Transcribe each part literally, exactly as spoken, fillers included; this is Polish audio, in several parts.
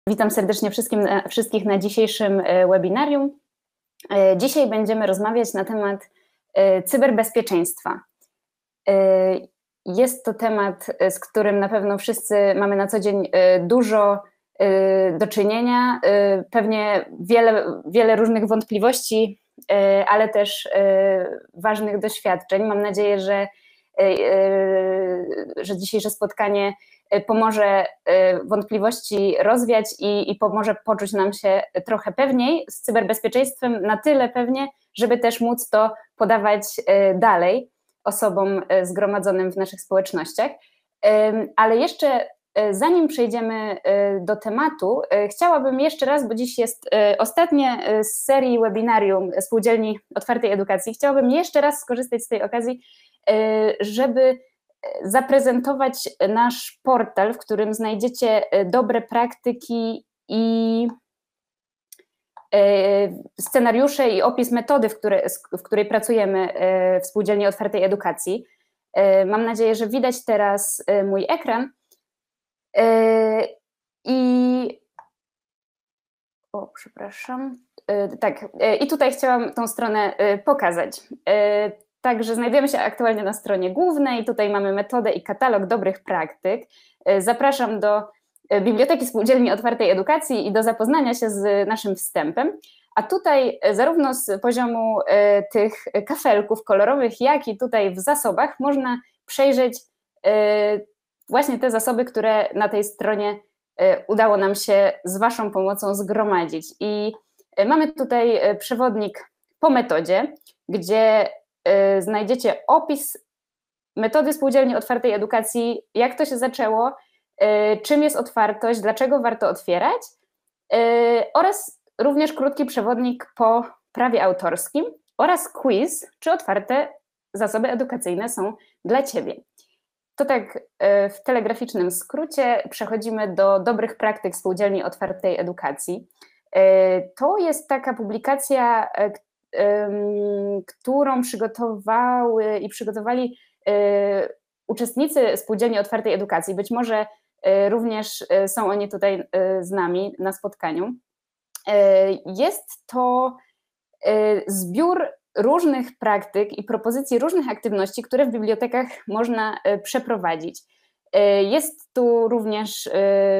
Witam serdecznie wszystkim, wszystkich na dzisiejszym webinarium. Dzisiaj będziemy rozmawiać na temat cyberbezpieczeństwa. Jest to temat, z którym na pewno wszyscy mamy na co dzień dużo do czynienia, pewnie wiele, wiele różnych wątpliwości, ale też ważnych doświadczeń. Mam nadzieję, że, że dzisiejsze spotkanie pomoże wątpliwości rozwiać i, i pomoże poczuć nam się trochę pewniej z cyberbezpieczeństwem, na tyle pewnie, żeby też móc to podawać dalej osobom zgromadzonym w naszych społecznościach. Ale jeszcze zanim przejdziemy do tematu, chciałabym jeszcze raz, bo dziś jest ostatnie z serii webinarium Spółdzielni Otwartej Edukacji, chciałabym jeszcze raz skorzystać z tej okazji, żeby zaprezentować nasz portal, w którym znajdziecie dobre praktyki i scenariusze i opis metody, w, które, w której pracujemy w Spółdzielni Otwartej Edukacji. Mam nadzieję, że widać teraz mój ekran. I o, przepraszam. Tak, i tutaj chciałam tą stronę pokazać. Także znajdujemy się aktualnie na stronie głównej, tutaj mamy metodę i katalog dobrych praktyk. Zapraszam do Biblioteki Spółdzielni Otwartej Edukacji i do zapoznania się z naszym wstępem. A tutaj zarówno z poziomu tych kafelków kolorowych, jak i tutaj w zasobach można przejrzeć właśnie te zasoby, które na tej stronie udało nam się z Waszą pomocą zgromadzić. I mamy tutaj przewodnik po metodzie, gdzie znajdziecie opis metody Spółdzielni Otwartej Edukacji, jak to się zaczęło, czym jest otwartość, dlaczego warto otwierać, oraz również krótki przewodnik po prawie autorskim oraz quiz, czy otwarte zasoby edukacyjne są dla Ciebie. To tak w telegraficznym skrócie przechodzimy do dobrych praktyk Spółdzielni Otwartej Edukacji. To jest taka publikacja, którą przygotowały i przygotowali uczestnicy Spółdzielni Otwartej Edukacji. Być może również są oni tutaj z nami na spotkaniu. Jest to zbiór różnych praktyk i propozycji różnych aktywności, które w bibliotekach można przeprowadzić. Jest tu również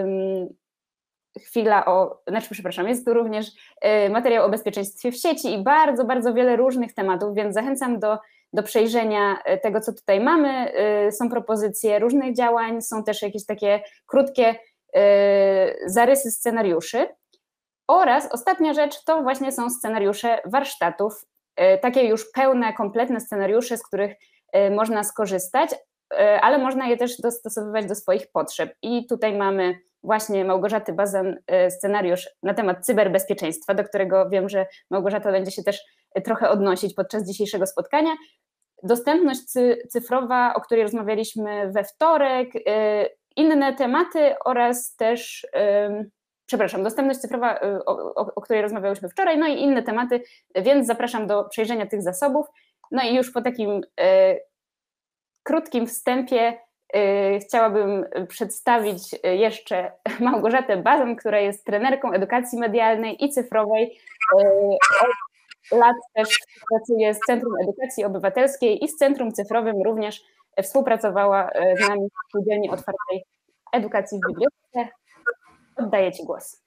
chwila o, znaczy przepraszam, jest tu również materiał o bezpieczeństwie w sieci i bardzo, bardzo wiele różnych tematów, więc zachęcam do, do przejrzenia tego, co tutaj mamy. Są propozycje różnych działań, są też jakieś takie krótkie zarysy scenariuszy oraz ostatnia rzecz to właśnie są scenariusze warsztatów, takie już pełne, kompletne scenariusze, z których można skorzystać, ale można je też dostosowywać do swoich potrzeb. I tutaj mamy właśnie Małgorzaty Bazan scenariusz na temat cyberbezpieczeństwa, do którego wiem, że Małgorzata będzie się też trochę odnosić podczas dzisiejszego spotkania. Dostępność cyfrowa, o której rozmawialiśmy we wtorek, inne tematy oraz też, przepraszam, dostępność cyfrowa, o, o, o której rozmawiałyśmy wczoraj, no i inne tematy, więc zapraszam do przejrzenia tych zasobów. No i już po takim krótkim wstępie chciałabym przedstawić jeszcze Małgorzatę Bazan, która jest trenerką edukacji medialnej i cyfrowej. Od lat też pracuje z Centrum Edukacji Obywatelskiej i z Centrum Cyfrowym również współpracowała z nami w Spółdzielni Otwartej Edukacji w bibliotece. Oddaję Ci głos.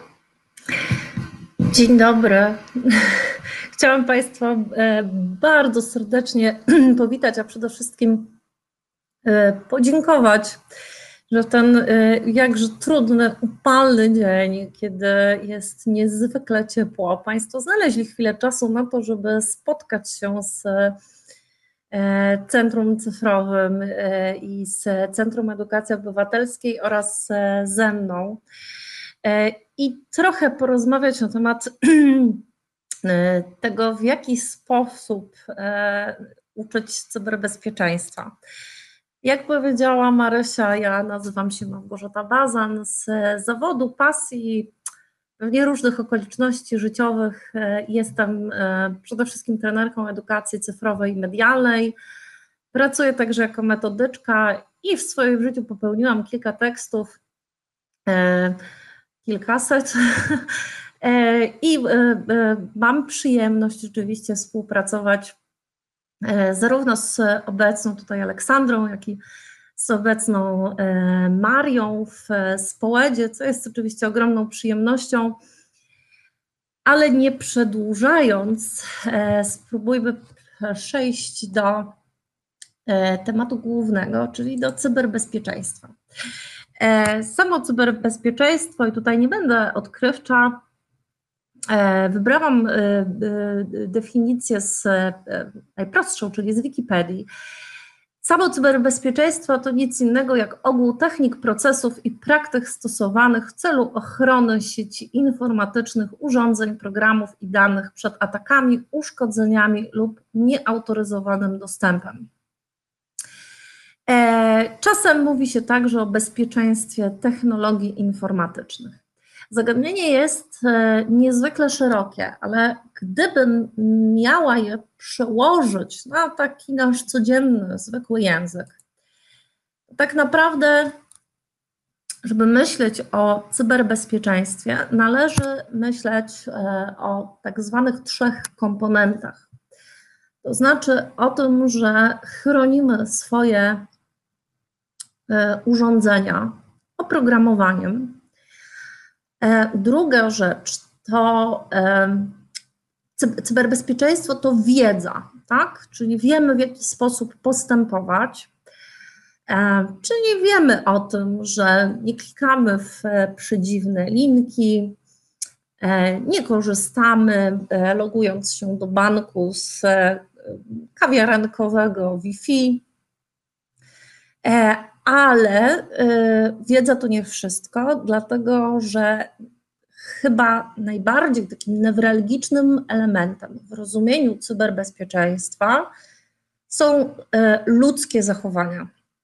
Dzień dobry. Chciałam Państwa bardzo serdecznie powitać, a przede wszystkim podziękować, że ten jakże trudny, upalny dzień, kiedy jest niezwykle ciepło, Państwo znaleźli chwilę czasu na to, żeby spotkać się z Centrum Cyfrowym i z Centrum Edukacji Obywatelskiej oraz ze mną i trochę porozmawiać na temat tego, w jaki sposób uczyć cyberbezpieczeństwa. Jak powiedziała Marysia, ja nazywam się Małgorzata Bazan, z zawodu, pasji, pewnie różnych okoliczności życiowych jestem przede wszystkim trenerką edukacji cyfrowej i medialnej. Pracuję także jako metodyczka i w swoim życiu popełniłam kilka tekstów, kilkaset. I mam przyjemność rzeczywiście współpracować zarówno z obecną tutaj Aleksandrą, jak i z obecną Marią w Społedzie, co jest oczywiście ogromną przyjemnością, ale nie przedłużając, spróbujmy przejść do tematu głównego, czyli do cyberbezpieczeństwa. Samo cyberbezpieczeństwo, i tutaj nie będę odkrywcza, wybrałam definicję z najprostszą, czyli z Wikipedii. Samo cyberbezpieczeństwo to nic innego jak ogół technik, procesów i praktyk stosowanych w celu ochrony sieci informatycznych, urządzeń, programów i danych przed atakami, uszkodzeniami lub nieautoryzowanym dostępem. Czasem mówi się także o bezpieczeństwie technologii informatycznych. Zagadnienie jest niezwykle szerokie, ale gdybym miała je przełożyć na taki nasz codzienny, zwykły język, tak naprawdę, żeby myśleć o cyberbezpieczeństwie, należy myśleć o tak zwanych trzech komponentach. To znaczy o tym, że chronimy swoje urządzenia oprogramowaniem. Druga rzecz to cyberbezpieczeństwo to wiedza, tak? Czyli wiemy, w jaki sposób postępować, czyli wiemy o tym, że nie klikamy w przedziwne linki, nie korzystamy, logując się do banku, z kawiarenkowego Wi-Fi, ale wiedza to nie wszystko, dlatego że chyba najbardziej takim newralgicznym elementem w rozumieniu cyberbezpieczeństwa są ludzkie zachowania,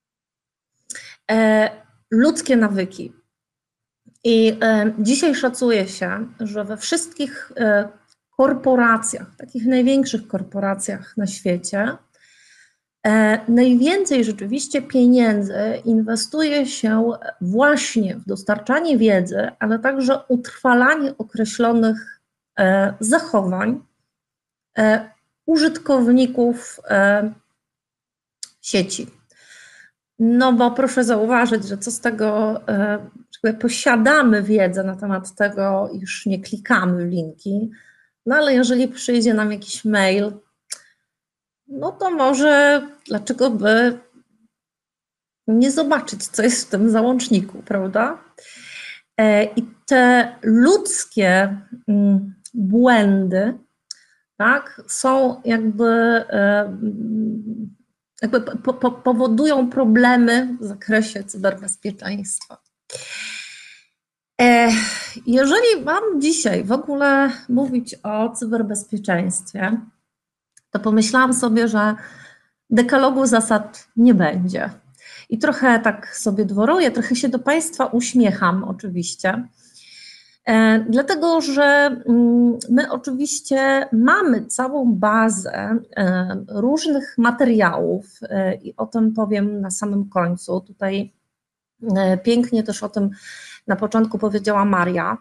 ludzkie nawyki. I dzisiaj szacuje się, że we wszystkich korporacjach, takich największych korporacjach na świecie, najwięcej rzeczywiście pieniędzy inwestuje się właśnie w dostarczanie wiedzy, ale także utrwalanie określonych zachowań użytkowników sieci. No bo proszę zauważyć, że co z tego, że posiadamy wiedzę na temat tego, iż nie klikamy w linki, no ale jeżeli przyjdzie nam jakiś mail, no to może dlaczego by nie zobaczyć, co jest w tym załączniku, prawda? I te ludzkie błędy, tak, są jakby, jakby po, po, powodują problemy w zakresie cyberbezpieczeństwa. Jeżeli mam dzisiaj w ogóle mówić o cyberbezpieczeństwie, to pomyślałam sobie, że dekalogu zasad nie będzie. I trochę tak sobie dworuję, trochę się do Państwa uśmiecham oczywiście, e, dlatego że my oczywiście mamy całą bazę e, różnych materiałów e, i o tym powiem na samym końcu. Tutaj e, pięknie też o tym na początku powiedziała Maria.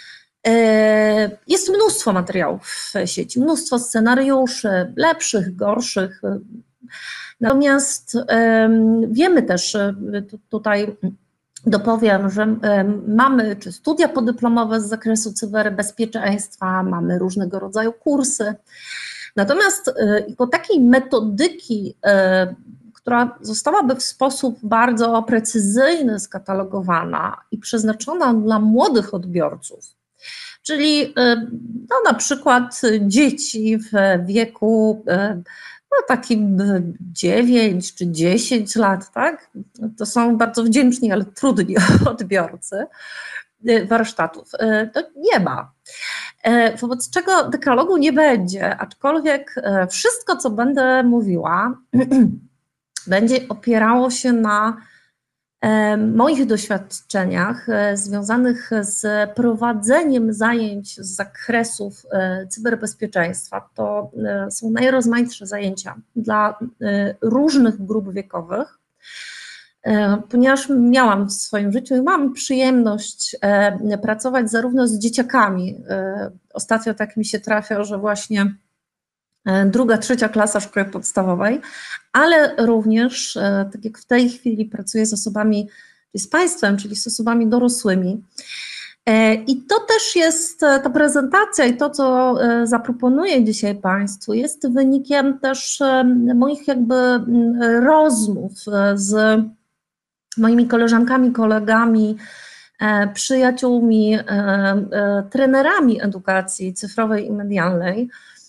Jest mnóstwo materiałów w sieci, mnóstwo scenariuszy, lepszych, gorszych. Natomiast wiemy też, tutaj dopowiem, że mamy czy studia podyplomowe z zakresu cyberbezpieczeństwa, mamy różnego rodzaju kursy. Natomiast po takiej metodyki, która zostałaby w sposób bardzo precyzyjny skatalogowana i przeznaczona dla młodych odbiorców, czyli no, na przykład dzieci w wieku no, takim dziewięć czy dziesięć lat, tak? To są bardzo wdzięczni, ale trudni odbiorcy warsztatów. To nie ma. Wobec czego dekalogu nie będzie, aczkolwiek wszystko, co będę mówiła, będzie opierało się na moich doświadczeniach związanych z prowadzeniem zajęć z zakresów cyberbezpieczeństwa. To są najrozmaitsze zajęcia dla różnych grup wiekowych. ponieważ miałam w swoim życiu i mam przyjemność pracować zarówno z dzieciakami. Ostatnio tak mi się trafia, że właśnie druga, trzecia klasa szkoły podstawowej, ale również, tak jak w tej chwili pracuję z osobami, z państwem, czyli z osobami dorosłymi. I to też jest, ta prezentacja i to, co zaproponuję dzisiaj Państwu, jest wynikiem też moich jakby rozmów z moimi koleżankami, kolegami, przyjaciółmi, trenerami edukacji cyfrowej i medialnej.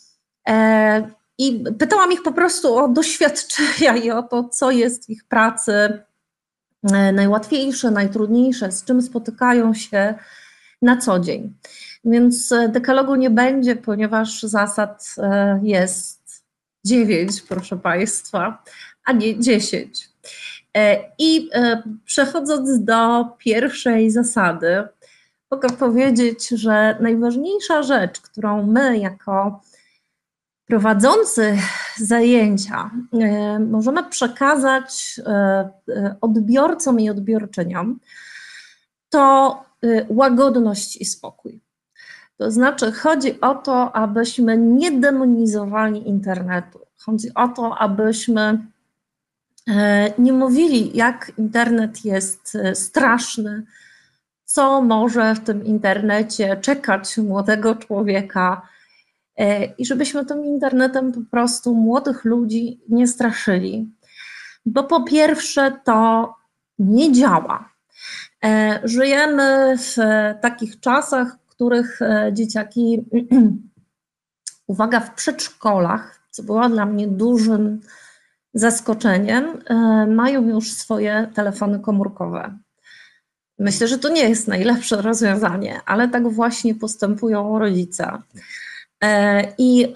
I pytałam ich po prostu o doświadczenia i o to, co jest w ich pracy najłatwiejsze, najtrudniejsze, z czym spotykają się na co dzień. Więc dekalogu nie będzie, ponieważ zasad jest dziewięć, proszę Państwa, a nie dziesięć. I przechodząc do pierwszej zasady, mogę powiedzieć, że najważniejsza rzecz, którą my jako prowadzący zajęcia możemy przekazać odbiorcom i odbiorczyniom, to łagodność i spokój. To znaczy chodzi o to, abyśmy nie demonizowali internetu. Chodzi o to, abyśmy nie mówili, jak internet jest straszny, co może w tym internecie czekać młodego człowieka i żebyśmy tym internetem po prostu młodych ludzi nie straszyli. Bo po pierwsze to nie działa. Żyjemy w takich czasach, w których dzieciaki, uwaga, w przedszkolach, co było dla mnie dużym zaskoczeniem, mają już swoje telefony komórkowe. Myślę, że to nie jest najlepsze rozwiązanie, ale tak właśnie postępują rodzice. I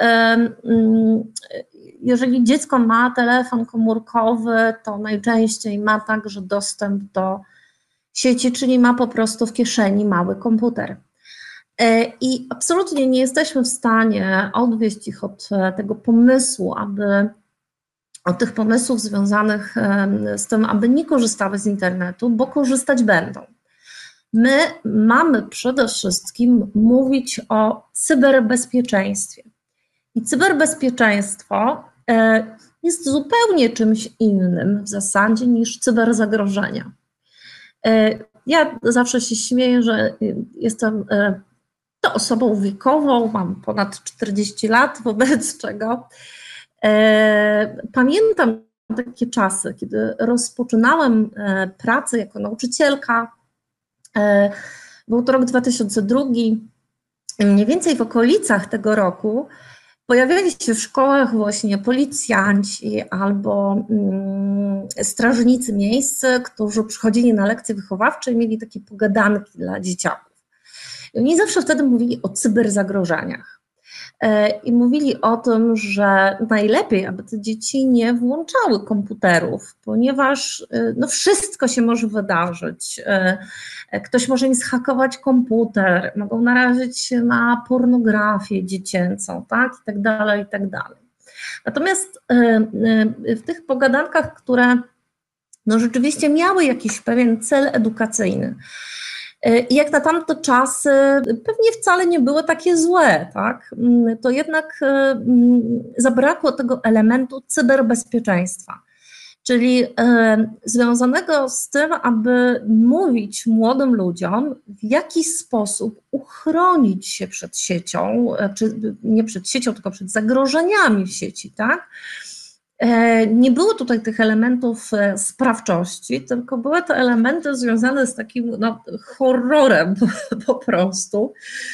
jeżeli dziecko ma telefon komórkowy, to najczęściej ma także dostęp do sieci, czyli ma po prostu w kieszeni mały komputer. I absolutnie nie jesteśmy w stanie odwieść ich od tego pomysłu, aby od tych pomysłów związanych z tym, aby nie korzystały z internetu, bo korzystać będą. My mamy przede wszystkim mówić o cyberbezpieczeństwie. I cyberbezpieczeństwo jest zupełnie czymś innym w zasadzie niż cyberzagrożenia. Ja zawsze się śmieję, że jestem to osobą wiekową, mam ponad czterdzieści lat, wobec czego pamiętam takie czasy, kiedy rozpoczynałem pracę jako nauczycielka. Był to rok dwa tysiące drugi, mniej więcej w okolicach tego roku pojawiali się w szkołach właśnie policjanci albo strażnicy miejsc, którzy przychodzili na lekcje wychowawcze i mieli takie pogadanki dla dzieciaków. I oni zawsze wtedy mówili o cyberzagrożeniach. I mówili o tym, że najlepiej, aby te dzieci nie włączały komputerów, ponieważ no, wszystko się może wydarzyć. Ktoś może im zhakować komputer, mogą narazić się na pornografię dziecięcą, tak, i tak dalej, i tak dalej. Natomiast w tych pogadankach, które no, rzeczywiście miały jakiś pewien cel edukacyjny, i jak na tamte czasy pewnie wcale nie były takie złe, tak? To jednak zabrakło tego elementu cyberbezpieczeństwa, czyli związanego z tym, aby mówić młodym ludziom, w jaki sposób uchronić się przed siecią, czy nie przed siecią, tylko przed zagrożeniami w sieci, tak? Nie było tutaj tych elementów sprawczości, tylko były to elementy związane z takim no, horrorem po prostu.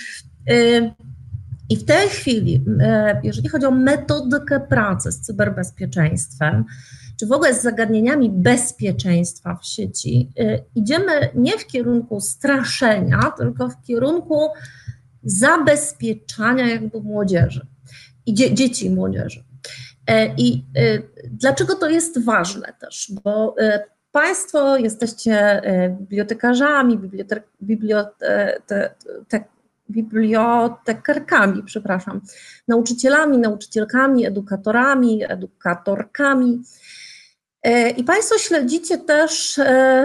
I w tej chwili, jeżeli chodzi o metodykę pracy z cyberbezpieczeństwem, czy w ogóle z zagadnieniami bezpieczeństwa w sieci, idziemy nie w kierunku straszenia, tylko w kierunku zabezpieczania jakby młodzieży i dzie- dzieci i młodzieży. I dlaczego to jest ważne też, bo Państwo jesteście bibliotekarzami, bibliotek, bibliotek, bibliotekarkami, przepraszam, nauczycielami, nauczycielkami, edukatorami, edukatorkami I Państwo śledzicie też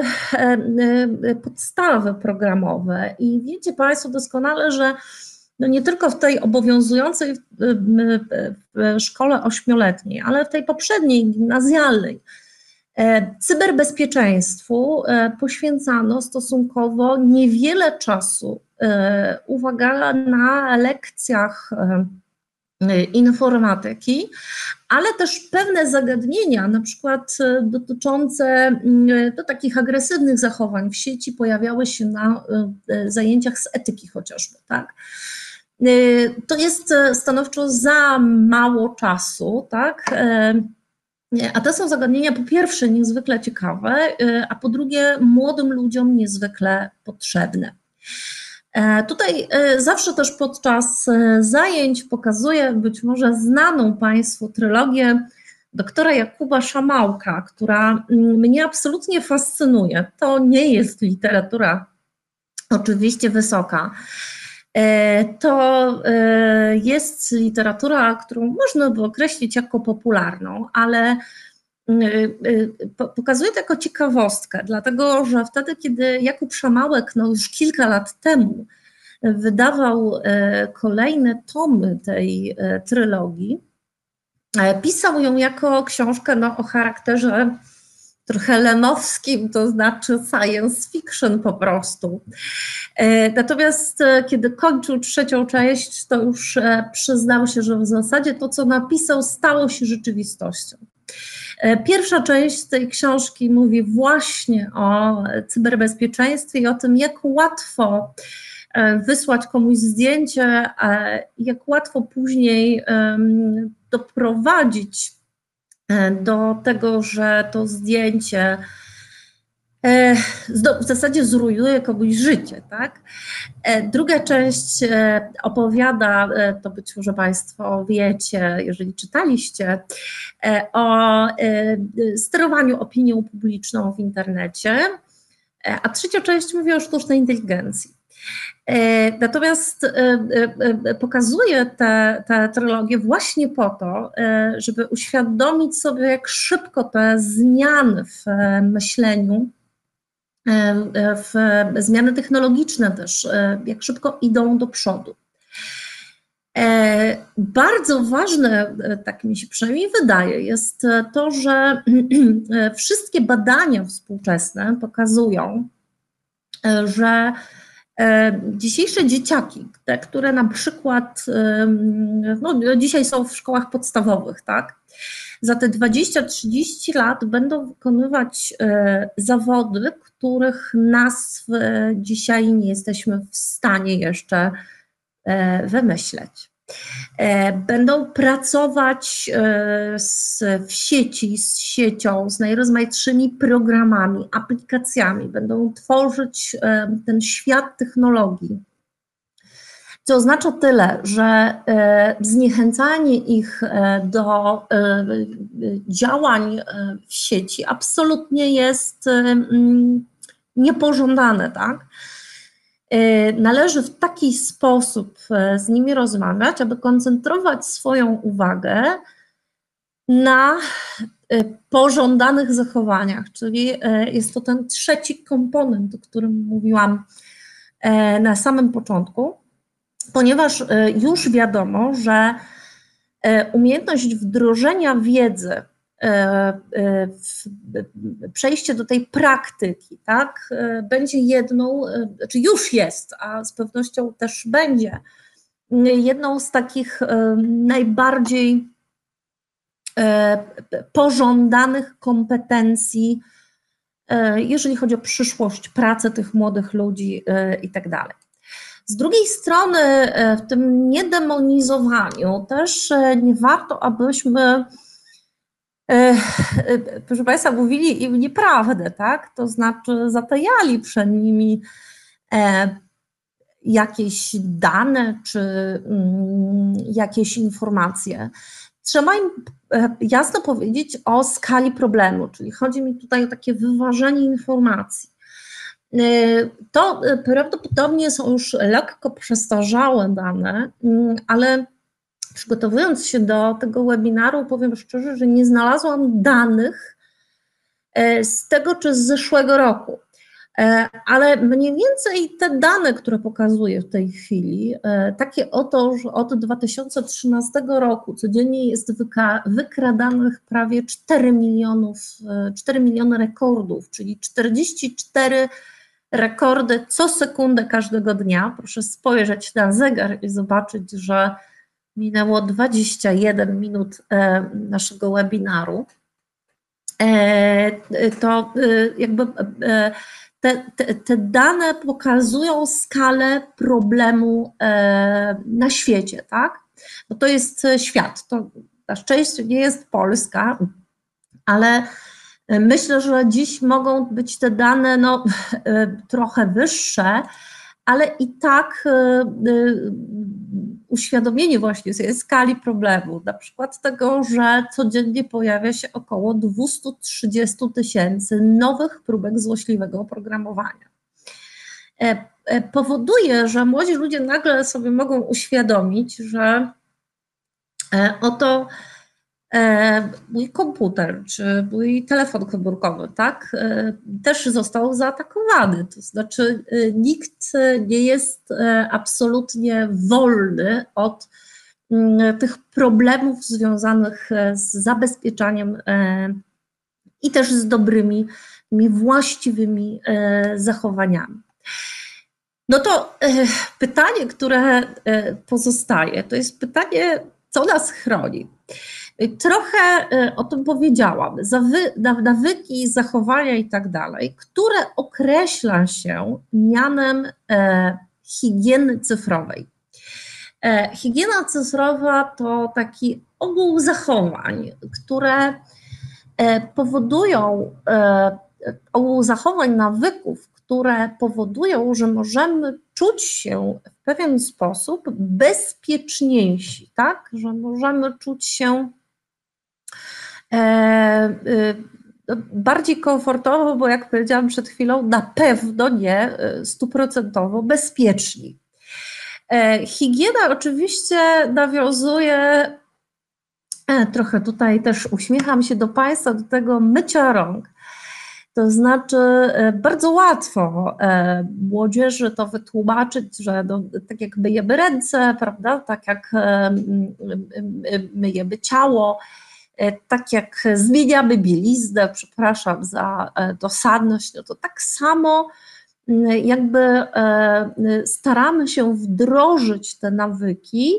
podstawy programowe i wiecie Państwo doskonale, że no nie tylko w tej obowiązującej w szkole ośmioletniej, ale w tej poprzedniej, gimnazjalnej, cyberbezpieczeństwu poświęcano stosunkowo niewiele czasu, uwaga, na lekcjach informatyki, ale też pewne zagadnienia, na przykład dotyczące do takich agresywnych zachowań w sieci, pojawiały się na zajęciach z etyki chociażby, tak? To jest stanowczo za mało czasu, tak? A to są zagadnienia po pierwsze niezwykle ciekawe, a po drugie młodym ludziom niezwykle potrzebne. Tutaj zawsze też podczas zajęć pokazuję być może znaną Państwu trylogię doktora Jakuba Szamałka, która mnie absolutnie fascynuje. To nie jest literatura oczywiście wysoka. To jest literatura, którą można by określić jako popularną, ale pokazuję to jako ciekawostkę, dlatego że wtedy, kiedy Jakub Szamałek no już kilka lat temu wydawał kolejne tomy tej trylogii, pisał ją jako książkę no, o charakterze trochę lemowskim, to znaczy science fiction po prostu. Natomiast kiedy kończył trzecią część, to już przyznał się, że w zasadzie to, co napisał, stało się rzeczywistością. Pierwsza część tej książki mówi właśnie o cyberbezpieczeństwie i o tym, jak łatwo wysłać komuś zdjęcie, jak łatwo później doprowadzić do tego, że to zdjęcie w zasadzie zrujnuje komuś życie, tak? Druga część opowiada, to być może Państwo wiecie, jeżeli czytaliście, o sterowaniu opinią publiczną w internecie, a trzecia część mówi o sztucznej inteligencji. Natomiast pokazuję tę, tę trylogię właśnie po to, żeby uświadomić sobie, jak szybko te zmiany w myśleniu, w zmiany technologiczne też, jak szybko idą do przodu. Bardzo ważne, tak mi się przynajmniej wydaje, jest to, że wszystkie badania współczesne pokazują, że dzisiejsze dzieciaki, te, które na przykład no, dzisiaj są w szkołach podstawowych, tak, za te dwadzieścia trzydzieści lat będą wykonywać zawody, których nazw dzisiaj nie jesteśmy w stanie jeszcze wymyśleć. Będą pracować z, w sieci, z siecią, z najrozmaitszymi programami, aplikacjami, będą tworzyć ten świat technologii, co oznacza tyle, że zniechęcanie ich do działań w sieci absolutnie jest niepożądane, tak? Należy w taki sposób z nimi rozmawiać, aby koncentrować swoją uwagę na pożądanych zachowaniach, czyli jest to ten trzeci komponent, o którym mówiłam na samym początku, ponieważ już wiadomo, że umiejętność wdrożenia wiedzy, przejście do tej praktyki, tak, będzie jedną, czy już jest, a z pewnością też będzie, jedną z takich najbardziej pożądanych kompetencji, jeżeli chodzi o przyszłość, pracę tych młodych ludzi i tak dalej. Z drugiej strony w tym niedemonizowaniu też nie warto, abyśmy, proszę Państwa, mówili im nieprawdę, tak? To znaczy zatajali przed nimi jakieś dane czy jakieś informacje. Trzeba im jasno powiedzieć o skali problemu, czyli chodzi mi tutaj o takie wyważenie informacji. To prawdopodobnie są już lekko przestarzałe dane, ale przygotowując się do tego webinaru, powiem szczerze, że nie znalazłam danych z tego czy z zeszłego roku. Ale mniej więcej te dane, które pokazuję w tej chwili, takie oto, że od dwa tysiące trzynastego roku codziennie jest wykradanych prawie cztery milionów, cztery miliony rekordów, czyli czterdzieści cztery rekordy co sekundę każdego dnia. Proszę spojrzeć na zegar i zobaczyć, że minęło dwadzieścia jeden minut naszego webinaru. To jakby te, te, te dane pokazują skalę problemu na świecie, tak? Bo to jest świat, to na szczęście nie jest Polska, ale myślę, że dziś mogą być te dane no, trochę wyższe, ale i tak uświadomienie właśnie sobie skali problemu, na przykład tego, że codziennie pojawia się około dwieście trzydzieści tysięcy nowych próbek złośliwego oprogramowania. Powoduje, że młodzi ludzie nagle sobie mogą uświadomić, że oto mój komputer czy mój telefon komórkowy, tak, też został zaatakowany. To znaczy nikt nie jest absolutnie wolny od tych problemów związanych z zabezpieczaniem i też z dobrymi, właściwymi zachowaniami. No to pytanie, które pozostaje, to jest pytanie, co nas chroni. Trochę o tym powiedziałam, nawyki, zachowania i tak dalej, które określa się mianem higieny cyfrowej. Higiena cyfrowa to taki ogół zachowań, które powodują, ogół zachowań, nawyków, które powodują, że możemy czuć się w pewien sposób bezpieczniejsi, tak? Że możemy czuć się bardziej komfortowo, bo jak powiedziałam przed chwilą, na pewno nie stuprocentowo bezpieczni. Higiena oczywiście nawiązuje, trochę tutaj też uśmiecham się do Państwa, do tego mycia rąk. To znaczy bardzo łatwo młodzieży to wytłumaczyć, że no, tak jak myjemy ręce, prawda, tak jak myjemy ciało, tak jak zmieniamy bieliznę, przepraszam za dosadność, no to tak samo jakby staramy się wdrożyć te nawyki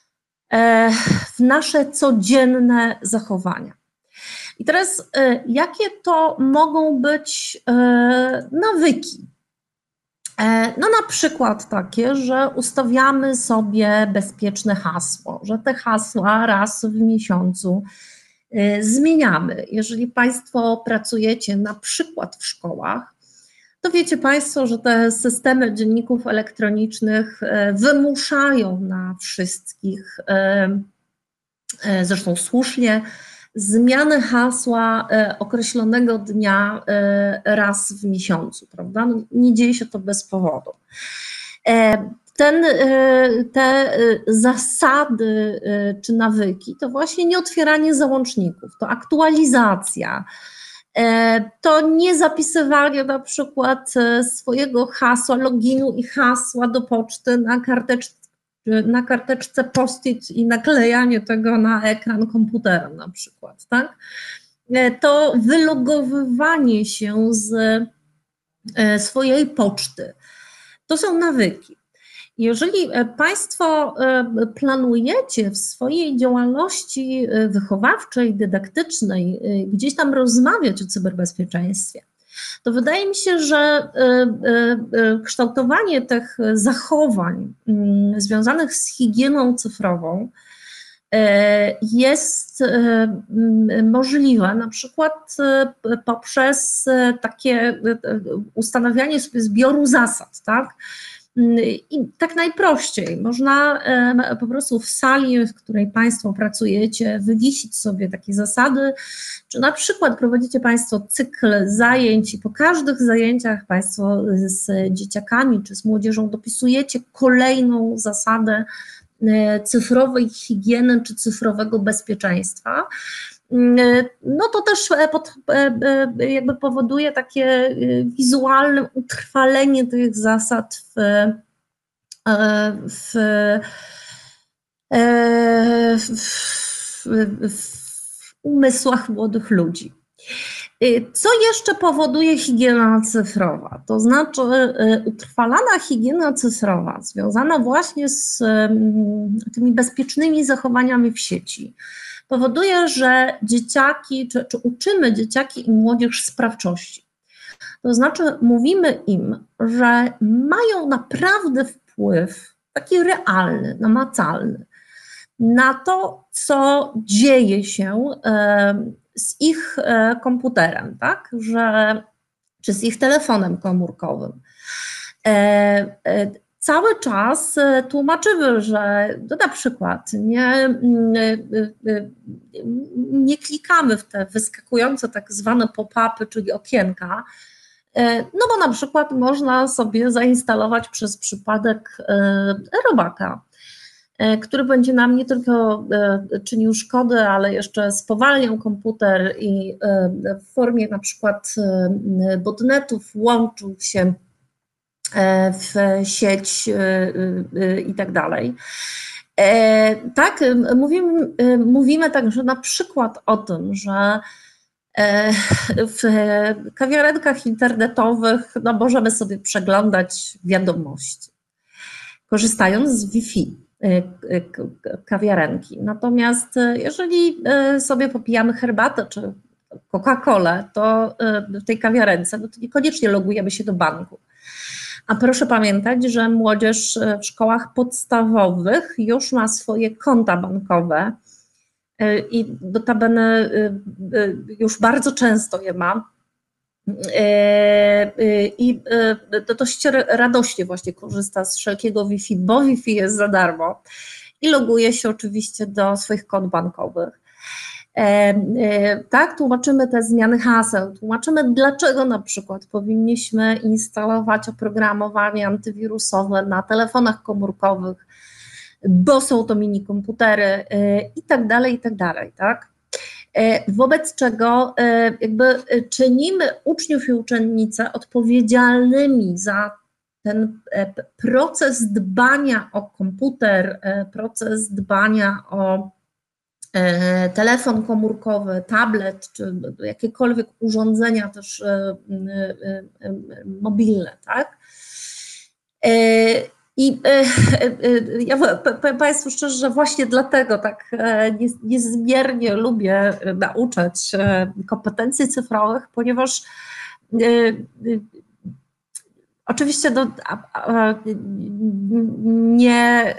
w nasze codzienne zachowania. I teraz jakie to mogą być nawyki? No na przykład takie, że ustawiamy sobie bezpieczne hasło, że te hasła raz w miesiącu zmieniamy. Jeżeli Państwo pracujecie na przykład w szkołach, to wiecie Państwo, że te systemy dzienników elektronicznych wymuszają na wszystkich, zresztą słusznie, zmianę hasła określonego dnia raz w miesiącu, prawda? No, nie dzieje się to bez powodu. Ten, te zasady czy nawyki to właśnie nie otwieranie załączników, to aktualizacja, to nie zapisywanie na przykład swojego hasła, loginu i hasła do poczty na karteczce, na karteczce post-it i naklejanie tego na ekran komputera na przykład, tak? To wylogowywanie się z swojej poczty. To są nawyki. Jeżeli Państwo planujecie w swojej działalności wychowawczej, dydaktycznej gdzieś tam rozmawiać o cyberbezpieczeństwie, to wydaje mi się, że kształtowanie tych zachowań związanych z higieną cyfrową jest możliwe na przykład poprzez takie ustanawianie sobie zbioru zasad, tak? I tak najprościej, można po prostu w sali, w której Państwo pracujecie, wywiesić sobie takie zasady, czy na przykład prowadzicie Państwo cykl zajęć i po każdych zajęciach Państwo z dzieciakami czy z młodzieżą dopisujecie kolejną zasadę cyfrowej higieny czy cyfrowego bezpieczeństwa. no to też pod, jakby powoduje takie wizualne utrwalenie tych zasad w, w, w, w umysłach młodych ludzi. Co jeszcze powoduje higiena cyfrowa? To znaczy utrwalana higiena cyfrowa związana właśnie z tymi bezpiecznymi zachowaniami w sieci powoduje, że dzieciaki, czy, czy uczymy dzieciaki i młodzież sprawczości. To znaczy mówimy im, że mają naprawdę wpływ taki realny, namacalny na to, co dzieje się z ich komputerem, tak? Że, czy z ich telefonem komórkowym. Cały czas tłumaczymy, że no na przykład nie, nie klikamy w te wyskakujące tak zwane pop-upy, czyli okienka, no bo na przykład można sobie zainstalować przez przypadek robaka, który będzie nam nie tylko czynił szkody, ale jeszcze spowalniał komputer i w formie na przykład botnetów łączył się w sieć i tak dalej. Tak, mówimy, mówimy także na przykład o tym, że w kawiarenkach internetowych no, możemy sobie przeglądać wiadomości, korzystając z Wi-Fi kawiarenki. Natomiast jeżeli sobie popijamy herbatę czy Coca-Colę, to w tej kawiarence no to niekoniecznie logujemy się do banku. A proszę pamiętać, że młodzież w szkołach podstawowych już ma swoje konta bankowe i notabene już bardzo często je ma i dość radośnie właśnie korzysta z wszelkiego Wi-Fi, bo Wi-Fi jest za darmo i loguje się oczywiście do swoich kont bankowych. Tak, tłumaczymy te zmiany haseł, tłumaczymy, dlaczego na przykład powinniśmy instalować oprogramowanie antywirusowe na telefonach komórkowych, bo są to mini komputery i tak dalej, i tak dalej, tak? Wobec czego jakby czynimy uczniów i uczennice odpowiedzialnymi za ten proces dbania o komputer, proces dbania o telefon komórkowy, tablet, czy jakiekolwiek urządzenia też mobilne, tak? I ja powiem Państwu szczerze, że właśnie dlatego tak niezmiernie lubię nauczać kompetencji cyfrowych, ponieważ oczywiście no, nie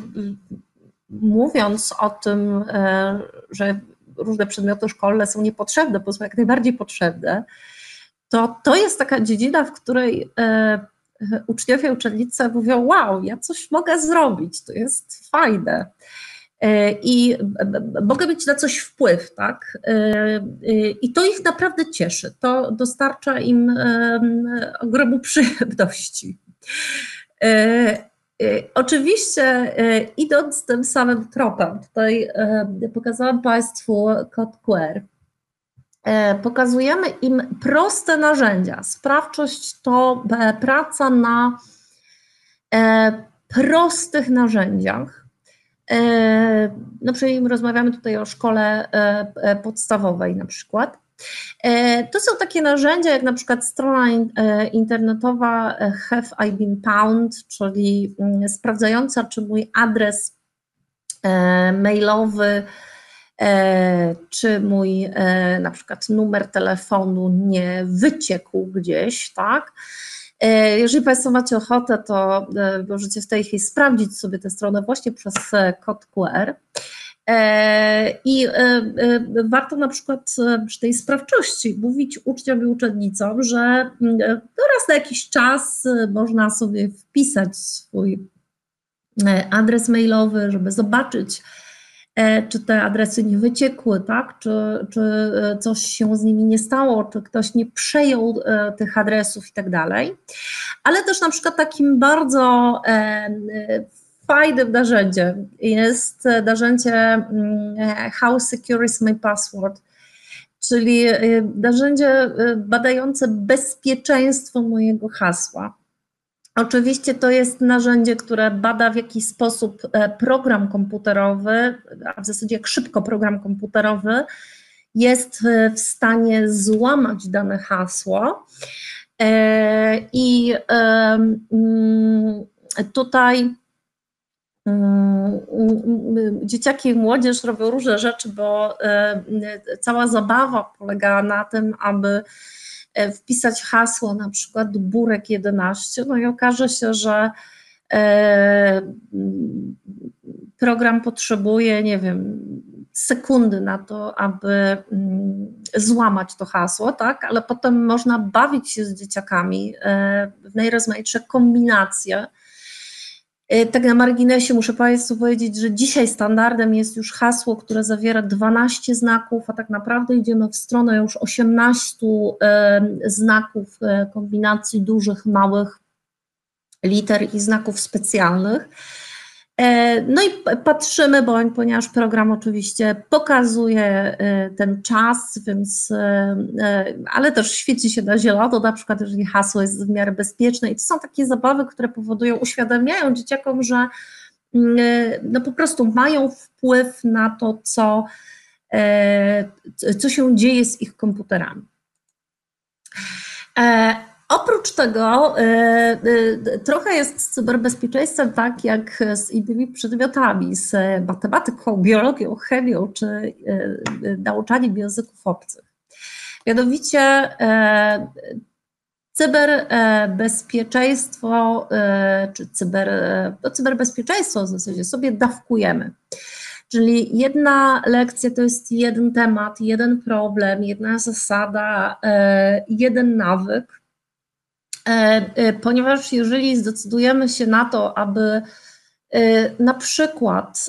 mówiąc o tym, że różne przedmioty szkolne są niepotrzebne, bo są jak najbardziej potrzebne, to to jest taka dziedzina, w której uczniowie i uczennice mówią, wow, ja coś mogę zrobić, to jest fajne i mogę mieć na coś wpływ, tak? I to ich naprawdę cieszy, to dostarcza im ogromu przyjemności. Oczywiście idąc tym samym tropem, tutaj pokazałam Państwu kod Q R, pokazujemy im proste narzędzia. Sprawczość to praca na prostych narzędziach. No, czyli rozmawiamy tutaj o szkole podstawowej na przykład. To są takie narzędzia jak na przykład strona internetowa Have I Been Pwned, czyli sprawdzająca, czy mój adres mailowy, czy mój na przykład numer telefonu nie wyciekł gdzieś, tak? Jeżeli Państwo macie ochotę, to możecie w tej chwili sprawdzić sobie tę stronę właśnie przez kod Q R. I warto na przykład przy tej sprawczości mówić uczniom i uczennicom, że raz na jakiś czas można sobie wpisać swój adres mailowy, żeby zobaczyć, czy te adresy nie wyciekły, tak? czy, czy coś się z nimi nie stało, czy ktoś nie przejął tych adresów i tak dalej. Ale też na przykład takim bardzo fajnym narzędziem jest narzędzie How Secure is My Password, czyli narzędzie badające bezpieczeństwo mojego hasła. Oczywiście to jest narzędzie, które bada, w jaki sposób program komputerowy, a w zasadzie jak szybko program komputerowy jest w stanie złamać dane hasło. I tutaj dzieciaki i młodzież robią różne rzeczy, bo cała zabawa polega na tym, aby wpisać hasło, na przykład burek jedenaście, no i okaże się, że program potrzebuje, nie wiem, sekundy na to, aby złamać to hasło, tak? Ale potem można bawić się z dzieciakami w najrozmaitsze kombinacje. Tak na marginesie muszę Państwu powiedzieć, że dzisiaj standardem jest już hasło, które zawiera dwanaście znaków, a tak naprawdę idziemy w stronę już osiemnastu znaków, kombinacji dużych, małych liter i znaków specjalnych. No i patrzymy, bo, ponieważ program oczywiście pokazuje ten czas, więc, ale też świeci się na zielono, na przykład jeżeli hasło jest w miarę bezpieczne i to są takie zabawy, które powodują, uświadamiają dzieciakom, że no po prostu mają wpływ na to, co, co się dzieje z ich komputerami. Oprócz tego y, y, trochę jest z cyberbezpieczeństwem tak jak z innymi przedmiotami, z matematyką, biologią, chemią czy y, y, nauczaniem języków obcych. Mianowicie y, cyberbezpieczeństwo y, czy cyber, no, cyberbezpieczeństwo w zasadzie sobie dawkujemy. Czyli jedna lekcja to jest jeden temat, jeden problem, jedna zasada, y, jeden nawyk. Ponieważ jeżeli zdecydujemy się na to, aby na przykład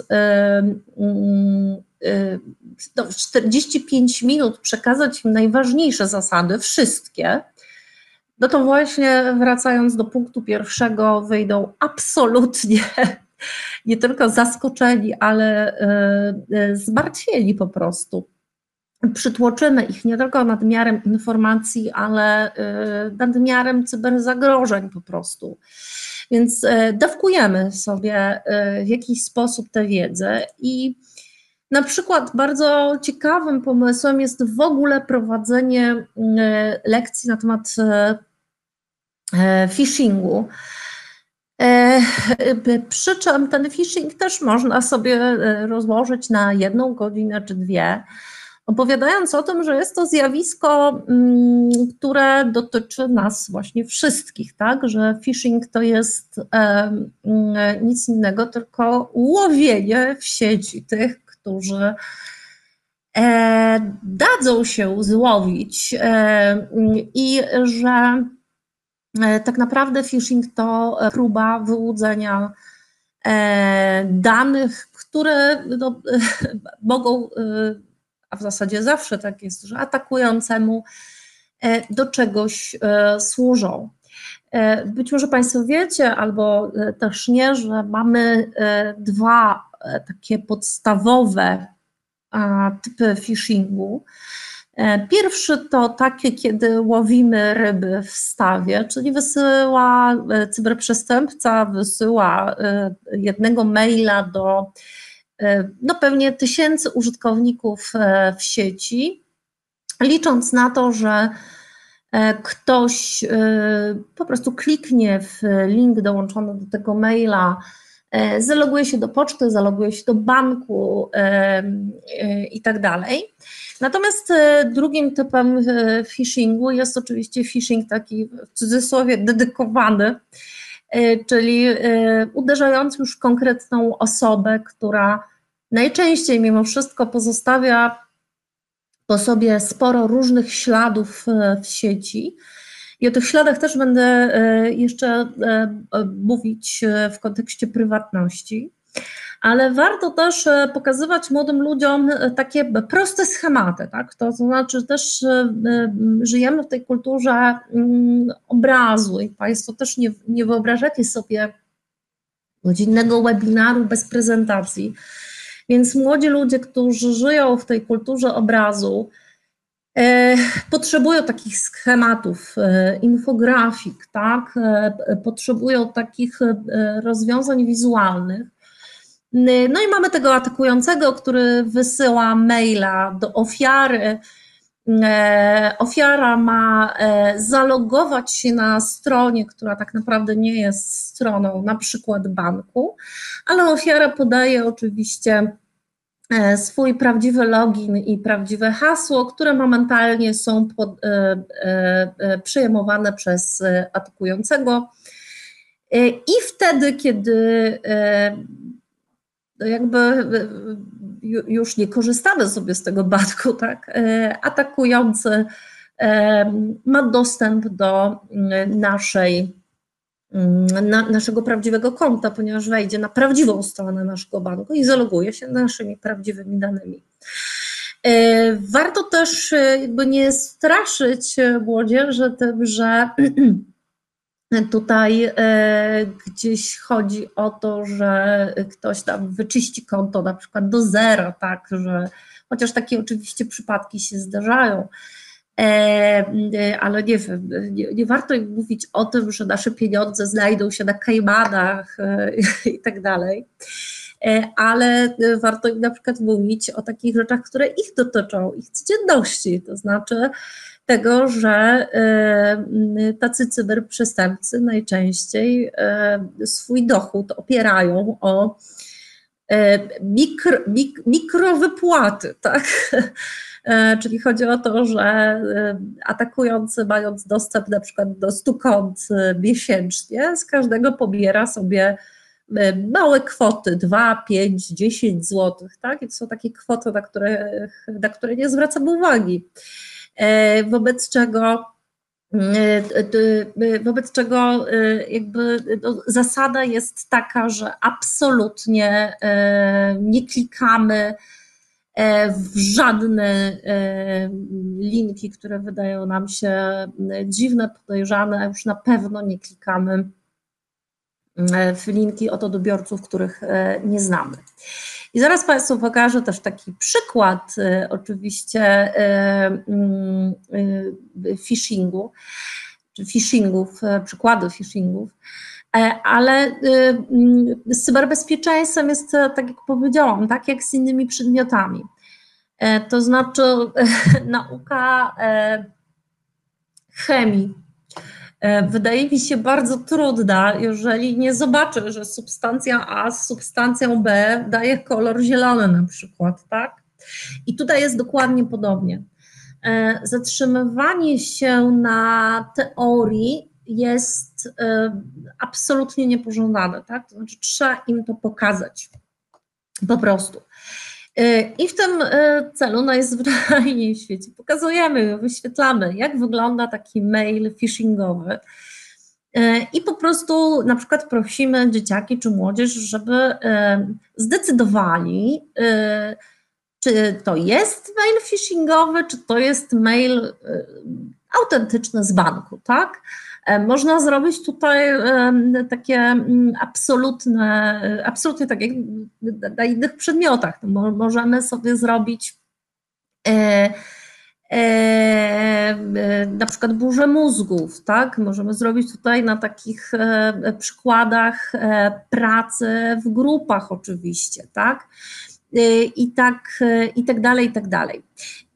w czterdzieści pięć minut przekazać im najważniejsze zasady, wszystkie, no to właśnie wracając do punktu pierwszego wyjdą absolutnie nie tylko zaskoczeni, ale zmartwieni po prostu. Przytłoczymy ich nie tylko nadmiarem informacji, ale nadmiarem cyberzagrożeń po prostu. Więc dawkujemy sobie w jakiś sposób tę wiedzę i na przykład bardzo ciekawym pomysłem jest w ogóle prowadzenie lekcji na temat phishingu. Przy czym ten phishing też można sobie rozłożyć na jedną godzinę czy dwie, opowiadając o tym, że jest to zjawisko, które dotyczy nas właśnie wszystkich, tak? Że phishing to jest nic innego, tylko łowienie w sieci tych, którzy dadzą się złowić i że tak naprawdę phishing to próba wyłudzenia danych, które no, mogą, a w zasadzie zawsze tak jest, że atakującemu do czegoś służą. Być może Państwo wiecie, albo też nie, że mamy dwa takie podstawowe typy phishingu. Pierwszy to taki, kiedy łowimy ryby w stawie, czyli wysyła, cyberprzestępca wysyła jednego maila do no pewnie tysięcy użytkowników w sieci, licząc na to, że ktoś po prostu kliknie w link dołączony do tego maila, zaloguje się do poczty, zaloguje się do banku i tak dalej. Natomiast drugim typem phishingu jest oczywiście phishing taki w cudzysłowie dedykowany, czyli uderzający już w konkretną osobę, która najczęściej mimo wszystko pozostawia po sobie sporo różnych śladów w sieci. I o tych śladach też będę jeszcze mówić w kontekście prywatności, ale warto też pokazywać młodym ludziom takie proste schematy, tak? To znaczy też żyjemy w tej kulturze obrazu i Państwo też nie, nie wyobrażacie sobie godzinnego webinaru bez prezentacji. Więc młodzi ludzie, którzy żyją w tej kulturze obrazu, e, potrzebują takich schematów, e, infografik, tak? E, potrzebują takich e, rozwiązań wizualnych. No i mamy tego atakującego, który wysyła maila do ofiary. E, ofiara ma e, zalogować się na stronie, która tak naprawdę nie jest stroną na przykład banku, ale ofiara podaje oczywiście e, swój prawdziwy login i prawdziwe hasło, które momentalnie są pod, e, e, przejmowane przez atakującego. E, I wtedy, kiedy e, jakby już nie korzystamy sobie z tego batku, tak? Atakujący ma dostęp do naszej, na, naszego prawdziwego konta, ponieważ wejdzie na prawdziwą stronę naszego banku i zaloguje się naszymi prawdziwymi danymi. Warto też jakby nie straszyć młodzieży tym, że tutaj e, gdzieś chodzi o to, że ktoś tam wyczyści konto na przykład do zera, tak, że chociaż takie oczywiście przypadki się zdarzają, e, ale nie wiem, nie, nie warto mówić o tym, że nasze pieniądze znajdą się na Kajmanach e, i tak dalej, e, ale warto im na przykład mówić o takich rzeczach, które ich dotyczą, ich codzienności, to znaczy tego, że tacy cyberprzestępcy najczęściej swój dochód opierają o mikro, mik, mikrowypłaty, tak? Czyli chodzi o to, że atakujący, mając dostęp na przykład do stu kont miesięcznie, z każdego pobiera sobie małe kwoty, dwa, pięć, dziesięć złotych, tak? I to są takie kwoty, na które, na które nie zwracamy uwagi. Wobec czego, wobec czego jakby no, zasada jest taka, że absolutnie nie klikamy w żadne linki, które wydają nam się dziwne, podejrzane, a już na pewno nie klikamy w linki od odbiorców, których nie znamy. I zaraz Państwu pokażę też taki przykład y, oczywiście y, y, phishingu, czy phishingów, przykłady phishingów, ale z cyberbezpieczeństwem jest tak jak powiedziałam, tak jak z innymi przedmiotami. To znaczy nauka chemii wydaje mi się bardzo trudna, jeżeli nie zobaczę, że substancja A z substancją B daje kolor zielony na przykład, tak? I tutaj jest dokładnie podobnie. Zatrzymywanie się na teorii jest absolutnie niepożądane, tak? To znaczy trzeba im to pokazać, po prostu. I w tym celu najzwyczajniej w świecie pokazujemy, wyświetlamy, jak wygląda taki mail phishingowy i po prostu na przykład prosimy dzieciaki czy młodzież, żeby zdecydowali, czy to jest mail phishingowy, czy to jest mail autentyczny z banku, tak? Można zrobić tutaj takie absolutne, absolutnie tak jak na innych przedmiotach. Możemy sobie zrobić e, e, na przykład burzę mózgów, tak? Możemy zrobić tutaj na takich przykładach pracy w grupach oczywiście, tak? I tak, i tak dalej, i tak dalej.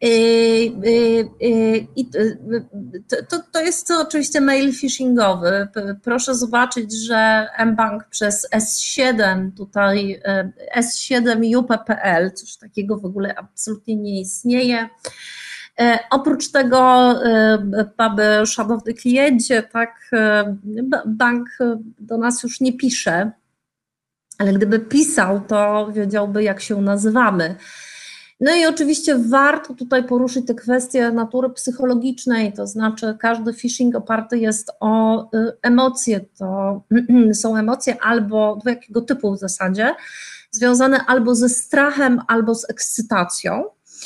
I to, to jest to oczywiście mail phishingowy. Proszę zobaczyć, że mBank przez S siedem, tutaj S siedem U P kropka P L, coś takiego w ogóle absolutnie nie istnieje. Oprócz tego, aby szanowny kliencie, tak, bank do nas już nie pisze, ale gdyby pisał, to wiedziałby, jak się nazywamy. No i oczywiście warto tutaj poruszyć te kwestie natury psychologicznej, to znaczy każdy phishing oparty jest o emocje, to są emocje albo do jakiego typu w zasadzie, związane albo ze strachem, albo z ekscytacją.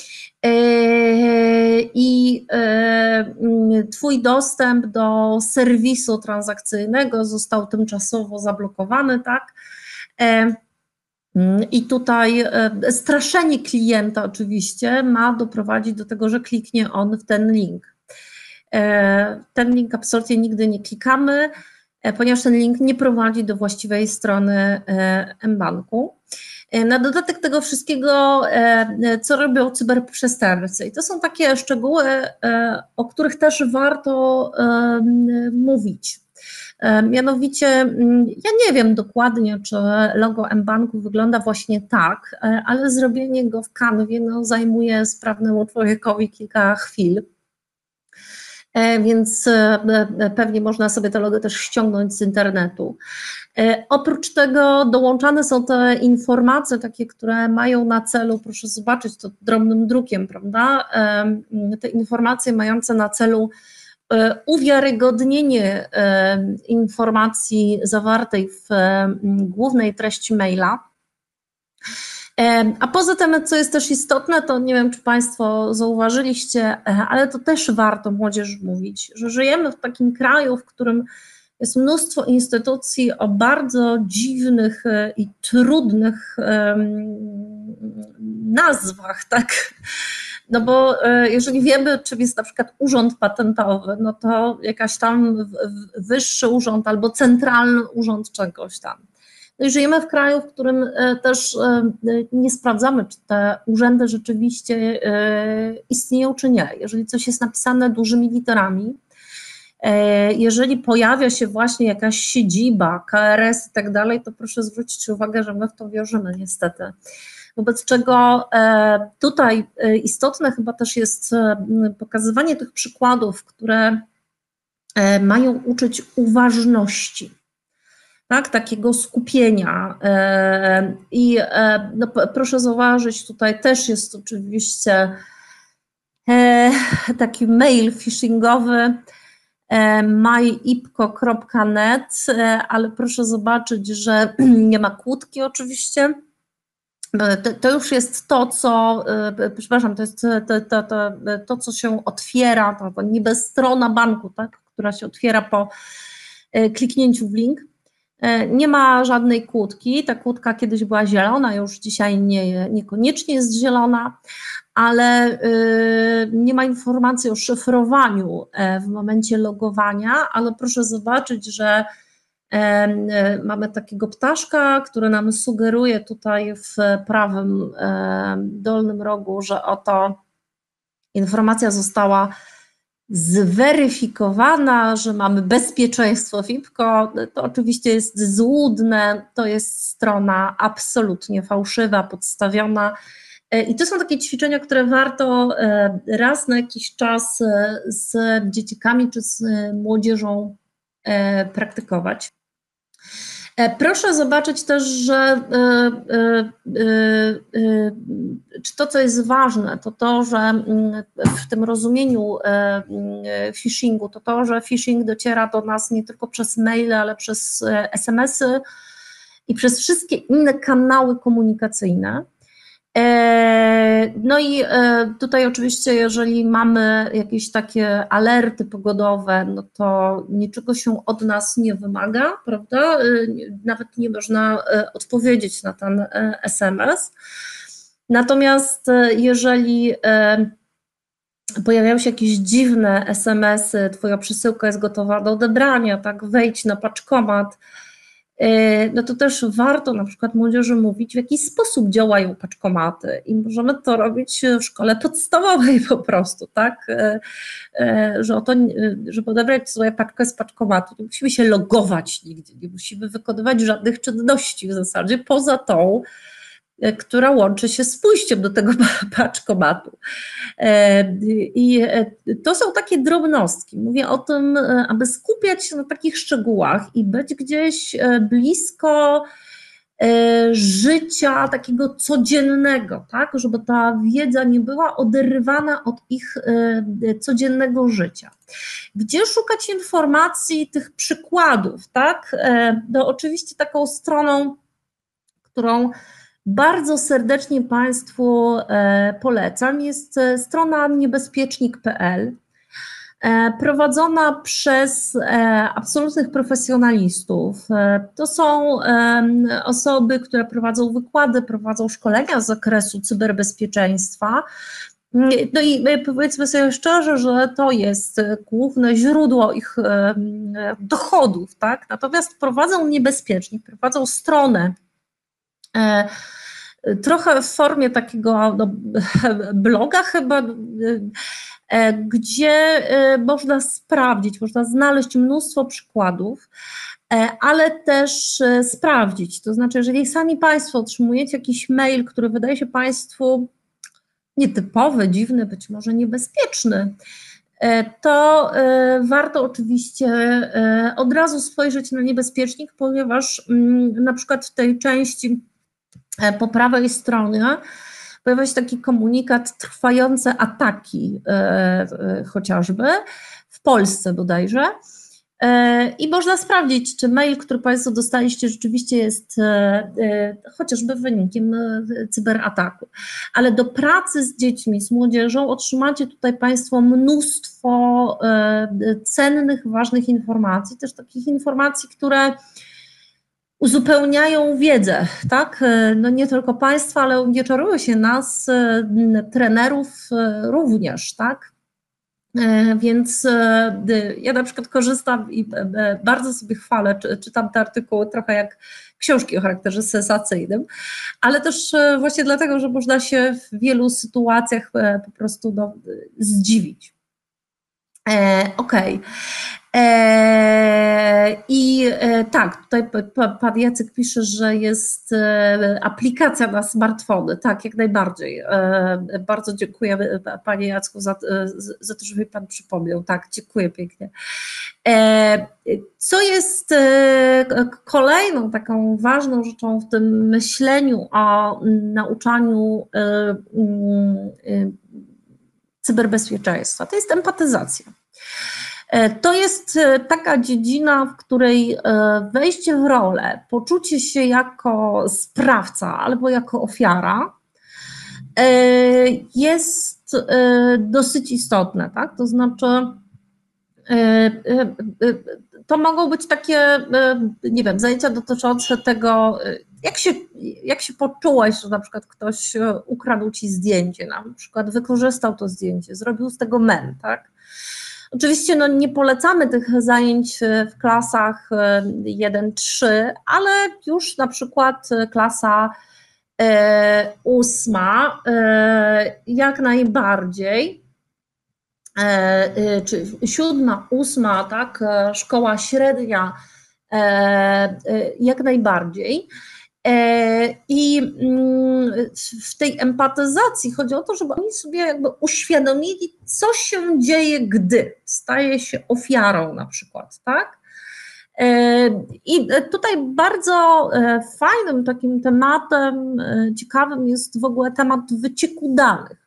I Twój dostęp do serwisu transakcyjnego został tymczasowo zablokowany, tak? I tutaj straszenie klienta oczywiście ma doprowadzić do tego, że kliknie on w ten link. Ten link absolutnie nigdy nie klikamy, ponieważ ten link nie prowadzi do właściwej strony mBanku. Na dodatek tego wszystkiego, co robią cyberprzestępcy. I to są takie szczegóły, o których też warto mówić. Mianowicie, ja nie wiem dokładnie, czy logo mBanku wygląda właśnie tak, ale zrobienie go w kanwie no, zajmuje sprawnemu człowiekowi kilka chwil. Więc pewnie można sobie to logo też ściągnąć z internetu. Oprócz tego dołączane są te informacje takie, które mają na celu, proszę zobaczyć to drobnym drukiem, prawda, te informacje mające na celu uwiarygodnienie informacji zawartej w głównej treści maila. A poza tym, co jest też istotne, to nie wiem, czy Państwo zauważyliście, ale to też warto młodzieży mówić, że żyjemy w takim kraju, w którym jest mnóstwo instytucji o bardzo dziwnych i trudnych nazwach, tak? No bo jeżeli wiemy, czym jest na przykład urząd patentowy, no to jakaś tam wyższy urząd albo centralny urząd czegoś tam. No i żyjemy w kraju, w którym też nie sprawdzamy, czy te urzędy rzeczywiście istnieją, czy nie. Jeżeli coś jest napisane dużymi literami, jeżeli pojawia się właśnie jakaś siedziba, K R S i tak dalej, to proszę zwrócić uwagę, że my w to wierzymy niestety. Wobec czego tutaj istotne chyba też jest pokazywanie tych przykładów, które mają uczyć uważności, tak, takiego skupienia. I no, proszę zauważyć, tutaj też jest oczywiście taki mail phishingowy my ipco kropka net, ale proszę zobaczyć, że nie ma kłódki oczywiście. To, to już jest to, co, przepraszam, to jest to, to, to, to co się otwiera, to, to niby strona banku, tak, która się otwiera po kliknięciu w link. Nie ma żadnej kłódki, ta kłódka kiedyś była zielona, już dzisiaj nie, niekoniecznie jest zielona, ale nie ma informacji o szyfrowaniu w momencie logowania, ale proszę zobaczyć, że mamy takiego ptaszka, który nam sugeruje tutaj w prawym dolnym rogu, że oto informacja została zweryfikowana, że mamy bezpieczeństwo FIPCO. To oczywiście jest złudne, to jest strona absolutnie fałszywa, podstawiona. I to są takie ćwiczenia, które warto raz na jakiś czas z dzieciakami czy z młodzieżą praktykować. Proszę zobaczyć też, że czy to, co jest ważne, to to, że w tym rozumieniu phishingu, to to, że phishing dociera do nas nie tylko przez maile, ale przez es em esy i przez wszystkie inne kanały komunikacyjne. No i tutaj oczywiście, jeżeli mamy jakieś takie alerty pogodowe, no to niczego się od nas nie wymaga, prawda? Nawet nie można odpowiedzieć na ten es em es. Natomiast jeżeli pojawiają się jakieś dziwne es em esy, twoja przesyłka jest gotowa do odebrania, tak, wejdź na paczkomat, no to też warto na przykład młodzieży mówić, w jaki sposób działają paczkomaty i możemy to robić w szkole podstawowej po prostu, tak, że oto, żeby odebrać sobie paczkę z paczkomatu, nie musimy się logować nigdzie, nie musimy wykonywać żadnych czynności w zasadzie, poza tą, która łączy się z pójściem do tego paczkomatu. I to są takie drobnostki. Mówię o tym, aby skupiać się na takich szczegółach i być gdzieś blisko życia takiego codziennego, tak, żeby ta wiedza nie była oderwana od ich codziennego życia. Gdzie szukać informacji, tych przykładów, tak? No oczywiście taką stroną, którą bardzo serdecznie Państwu polecam, jest strona niebezpiecznik kropka pe el. prowadzona przez absolutnych profesjonalistów. To są osoby, które prowadzą wykłady, prowadzą szkolenia z zakresu cyberbezpieczeństwa. No i powiedzmy sobie szczerze, że to jest główne źródło ich dochodów, tak? Natomiast prowadzą niebezpiecznie, prowadzą stronę trochę w formie takiego no, bloga chyba, gdzie można sprawdzić, można znaleźć mnóstwo przykładów, ale też sprawdzić. To znaczy, jeżeli sami Państwo otrzymujecie jakiś mail, który wydaje się Państwu nietypowy, dziwny, być może niebezpieczny, to warto oczywiście od razu spojrzeć na niebezpiecznik, ponieważ na przykład w tej części po prawej stronie pojawia się taki komunikat trwające ataki chociażby w Polsce bodajże. I można sprawdzić, czy mail, który Państwo dostaliście, rzeczywiście jest chociażby wynikiem cyberataku. Ale do pracy z dziećmi, z młodzieżą otrzymacie tutaj Państwo mnóstwo cennych, ważnych informacji, też takich informacji, które uzupełniają wiedzę, tak? No nie tylko Państwa, ale nie czarują się nas, trenerów również, tak? Więc ja na przykład korzystam i bardzo sobie chwalę, czytam te artykuły trochę jak książki o charakterze sensacyjnym, ale też właśnie dlatego, że można się w wielu sytuacjach po prostu no, zdziwić. Okej. Okay. I tak, tutaj pan Jacek pisze, że jest aplikacja na smartfony. Tak, jak najbardziej. Bardzo dziękuję panie Jacku za, za to, że mi pan przypomniał. Tak, dziękuję pięknie. Co jest kolejną taką ważną rzeczą w tym myśleniu o nauczaniu cyberbezpieczeństwa? To jest empatyzacja. To jest taka dziedzina, w której wejście w rolę, poczucie się jako sprawca albo jako ofiara jest dosyć istotne, tak? To znaczy to mogą być takie, nie wiem, zajęcia dotyczące tego, jak się, jak się poczułeś, że na przykład ktoś ukradł ci zdjęcie, na przykład wykorzystał to zdjęcie, zrobił z tego mem, tak? Oczywiście no, nie polecamy tych zajęć w klasach jeden trzy, ale już na przykład klasa e, ósma e, jak najbardziej, e, czy siódma, ósma, tak, szkoła średnia e, jak najbardziej. I w tej empatyzacji chodzi o to, żeby oni sobie jakby uświadomili, co się dzieje, gdy staje się ofiarą na przykład, tak? I tutaj bardzo fajnym takim tematem, ciekawym jest w ogóle temat wycieku danych.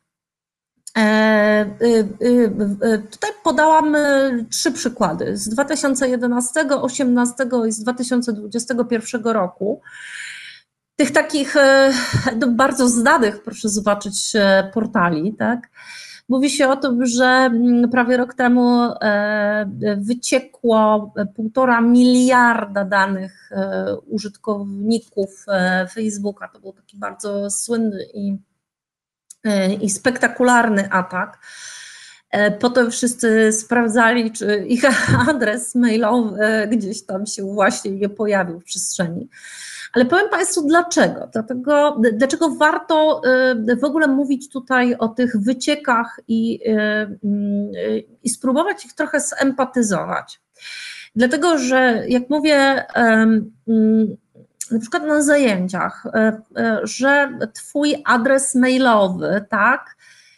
Tutaj podałam trzy przykłady z dwa tysiące jedenastego, osiemnastego i z dwa tysiące dwudziestego pierwszego roku. Tych takich no, bardzo znanych, proszę zobaczyć, portali, tak? Mówi się o tym, że prawie rok temu wyciekło półtora miliarda danych użytkowników Facebooka. To był taki bardzo słynny i, i spektakularny atak. Potem wszyscy sprawdzali, czy ich adres mailowy gdzieś tam się właśnie nie pojawił w przestrzeni. Ale powiem Państwu dlaczego. Dlatego, dlaczego warto w ogóle mówić tutaj o tych wyciekach i, i spróbować ich trochę zempatyzować. Dlatego, że jak mówię na przykład na zajęciach, że Twój adres mailowy, tak,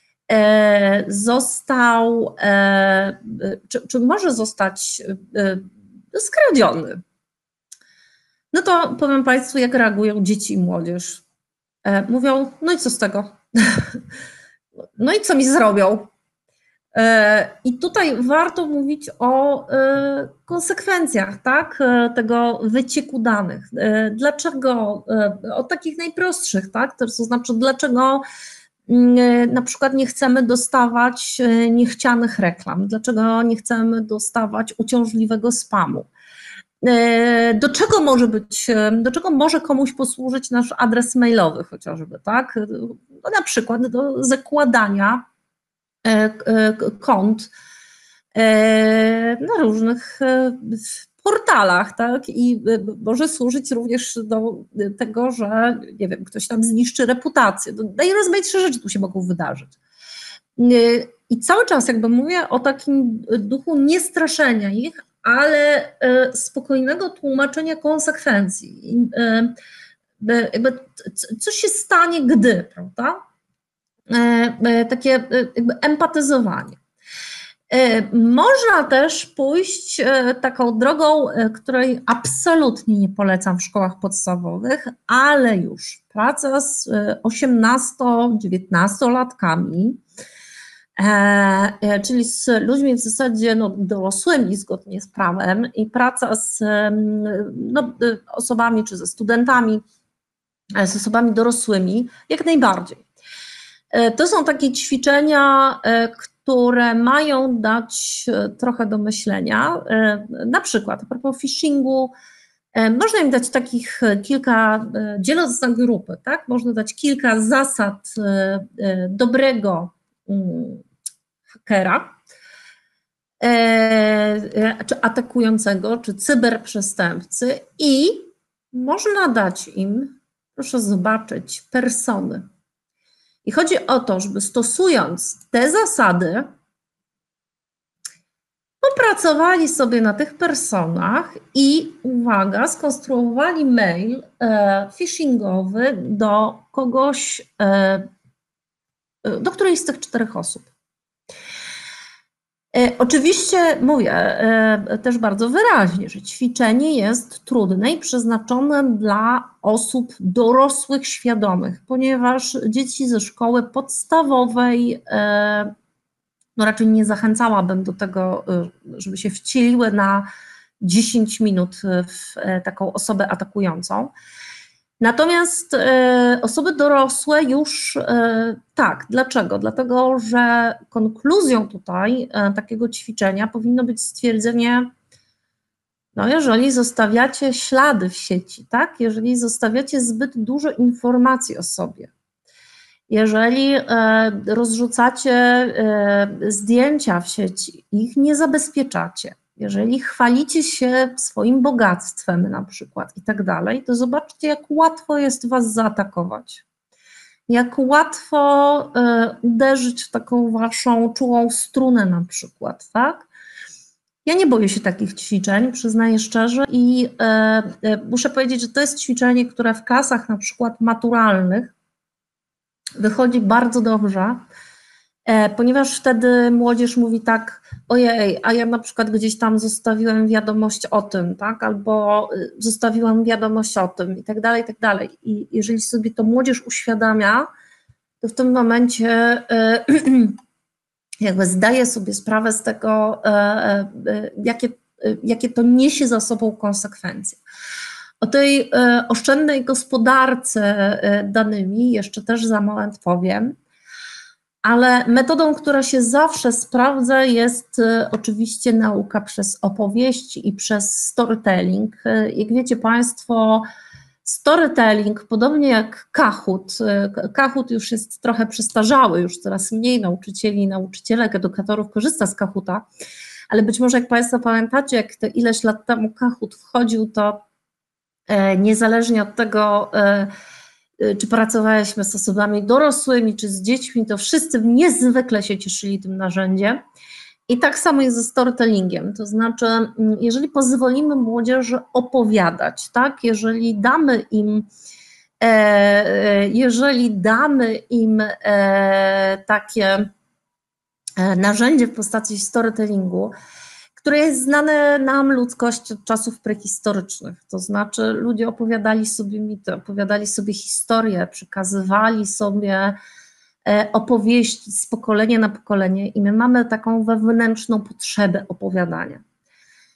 został, czy, czy może zostać skradziony. No to powiem Państwu, jak reagują dzieci i młodzież. Mówią, no i co z tego? No i co mi zrobią? I tutaj warto mówić o konsekwencjach, tak, tego wycieku danych. Dlaczego? O takich najprostszych, tak, to znaczy dlaczego na przykład nie chcemy dostawać niechcianych reklam, dlaczego nie chcemy dostawać uciążliwego spamu. Do czego może być, do czego może komuś posłużyć nasz adres mailowy chociażby, tak? No na przykład do zakładania kont na różnych portalach, tak? I może służyć również do tego, że nie wiem, ktoś tam zniszczy reputację. Najrozmaitsze rzeczy tu się mogą wydarzyć. I cały czas jakby mówię o takim duchu niestraszenia ich, ale spokojnego tłumaczenia konsekwencji. Jakby co się stanie, gdy, prawda? Takie jakby empatyzowanie. Można też pójść taką drogą, której absolutnie nie polecam w szkołach podstawowych, ale już praca z osiemnasto-dziewiętnastolatkami, czyli z ludźmi w zasadzie no, dorosłymi zgodnie z prawem i praca z no, osobami czy ze studentami, z osobami dorosłymi, jak najbardziej. To są takie ćwiczenia, które mają dać trochę do myślenia. Na przykład a propos phishingu, można im dać takich kilka, dzieląc na grupy, tak? Można dać kilka zasad dobrego hakera, czy atakującego, czy cyberprzestępcy i można dać im, proszę zobaczyć, persony. I chodzi o to, żeby stosując te zasady, popracowali sobie na tych personach i, uwaga, skonstruowali mail e, phishingowy do kogoś, e, do którejś z tych czterech osób. E, oczywiście mówię e, też bardzo wyraźnie, że ćwiczenie jest trudne i przeznaczone dla osób dorosłych, świadomych, ponieważ dzieci ze szkoły podstawowej, e, no raczej nie zachęcałabym do tego, żeby się wcieliły na dziesięć minut w taką osobę atakującą. Natomiast e, osoby dorosłe już e, tak. Dlaczego? Dlatego, że konkluzją tutaj e, takiego ćwiczenia powinno być stwierdzenie, no jeżeli zostawiacie ślady w sieci, tak? Jeżeli zostawiacie zbyt dużo informacji o sobie, jeżeli e, rozrzucacie e, zdjęcia w sieci, ich nie zabezpieczacie, jeżeli chwalicie się swoim bogactwem na przykład i tak dalej, to zobaczcie, jak łatwo jest was zaatakować. Jak łatwo y, uderzyć w taką waszą czułą strunę na przykład, tak? Ja nie boję się takich ćwiczeń, przyznaję szczerze i y, y, muszę powiedzieć, że to jest ćwiczenie, które w klasach na przykład maturalnych wychodzi bardzo dobrze, ponieważ wtedy młodzież mówi tak, ojej, a ja na przykład gdzieś tam zostawiłem wiadomość o tym, tak, albo zostawiłam wiadomość o tym i tak dalej, i tak dalej. I jeżeli sobie to młodzież uświadamia, to w tym momencie jakby zdaje sobie sprawę z tego, jakie, jakie to niesie za sobą konsekwencje. O tej oszczędnej gospodarce danymi jeszcze też za moment powiem. Ale metodą, która się zawsze sprawdza, jest oczywiście nauka przez opowieści i przez storytelling. Jak wiecie Państwo, storytelling, podobnie jak Kahoot, Kahoot już jest trochę przestarzały, już coraz mniej nauczycieli i nauczycielek, edukatorów korzysta z Kahoota, ale być może jak Państwo pamiętacie, jak to ileś lat temu Kahoot wchodził, to niezależnie od tego, czy pracowaliśmy z osobami dorosłymi, czy z dziećmi, to wszyscy niezwykle się cieszyli tym narzędziem. I tak samo jest ze storytellingiem, to znaczy, jeżeli pozwolimy młodzieży opowiadać, tak, jeżeli damy im, e, jeżeli damy im e, takie narzędzie w postaci storytellingu, które jest znane nam ludzkości od czasów prehistorycznych, to znaczy ludzie opowiadali sobie mity, opowiadali sobie historie, przekazywali sobie opowieści z pokolenia na pokolenie i my mamy taką wewnętrzną potrzebę opowiadania.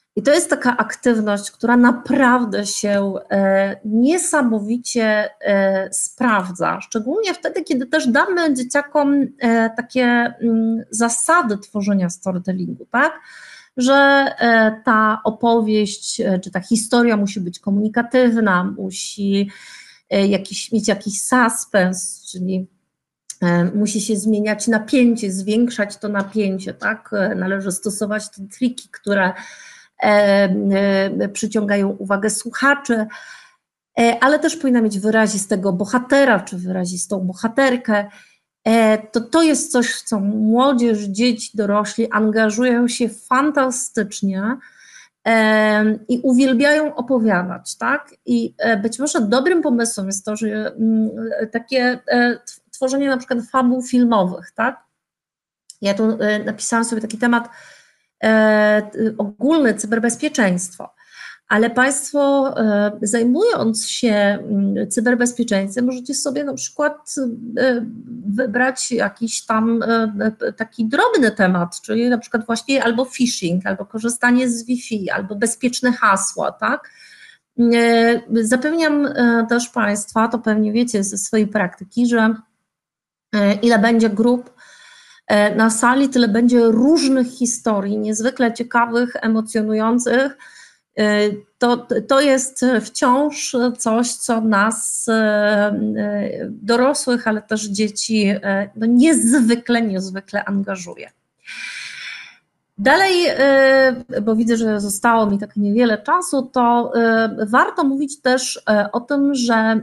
I to jest taka aktywność, która naprawdę się e, niesamowicie e, sprawdza, szczególnie wtedy, kiedy też damy dzieciakom e, takie m, zasady tworzenia storytellingu, tak? Że e, ta opowieść, e, czy ta historia musi być komunikatywna, musi e, jakiś, mieć jakiś suspens, czyli e, musi się zmieniać napięcie, zwiększać to napięcie, tak? E, należy stosować te triki, które przyciągają uwagę słuchaczy, ale też powinna mieć wyrazistego bohatera, czy wyrazistą bohaterkę. To, to jest coś, w co młodzież, dzieci, dorośli angażują się fantastycznie i uwielbiają opowiadać, tak? I być może dobrym pomysłem jest to, że takie tworzenie na przykład fabuł filmowych, tak? Ja tu napisałam sobie taki temat E, ogólne cyberbezpieczeństwo, ale Państwo e, zajmując się cyberbezpieczeństwem możecie sobie na przykład e, wybrać jakiś tam e, taki drobny temat, czyli na przykład właśnie albo phishing, albo korzystanie z Wi-Fi, albo bezpieczne hasła, tak? E, zapewniam e, też Państwa, to pewnie wiecie ze swojej praktyki, że e, ile będzie grup na sali, tyle będzie różnych historii, niezwykle ciekawych, emocjonujących. To, to jest wciąż coś, co nas, dorosłych, ale też dzieci, no niezwykle, niezwykle angażuje. Dalej, bo widzę, że zostało mi tak niewiele czasu, to warto mówić też o tym, że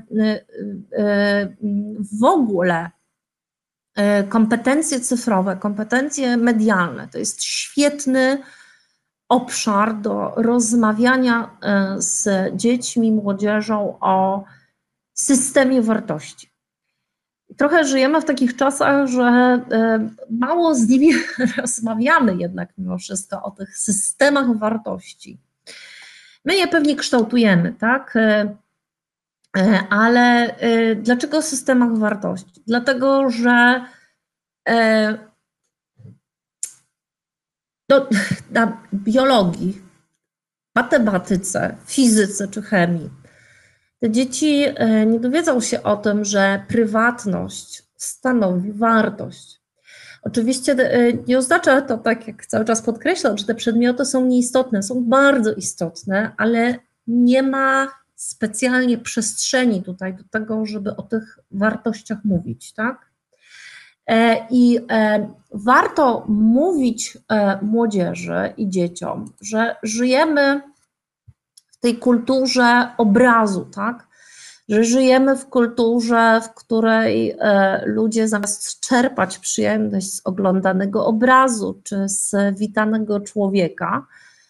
w ogóle kompetencje cyfrowe, kompetencje medialne to jest świetny obszar do rozmawiania z dziećmi, młodzieżą o systemie wartości. Trochę żyjemy w takich czasach, że mało z nimi rozmawiamy jednak mimo wszystko o tych systemach wartości. My je pewnie kształtujemy, tak? Ale dlaczego o systemach wartości? Dlatego, że do, na biologii, matematyce, fizyce czy chemii te dzieci nie dowiedzą się o tym, że prywatność stanowi wartość. Oczywiście nie oznacza to, tak jak cały czas podkreślam, że te przedmioty są nieistotne, są bardzo istotne, ale nie ma specjalnie przestrzeni tutaj do tego, żeby o tych wartościach mówić, tak? I warto mówić młodzieży i dzieciom, że żyjemy w tej kulturze obrazu, tak? Że żyjemy w kulturze, w której ludzie zamiast czerpać przyjemność z oglądanego obrazu czy z witanego człowieka,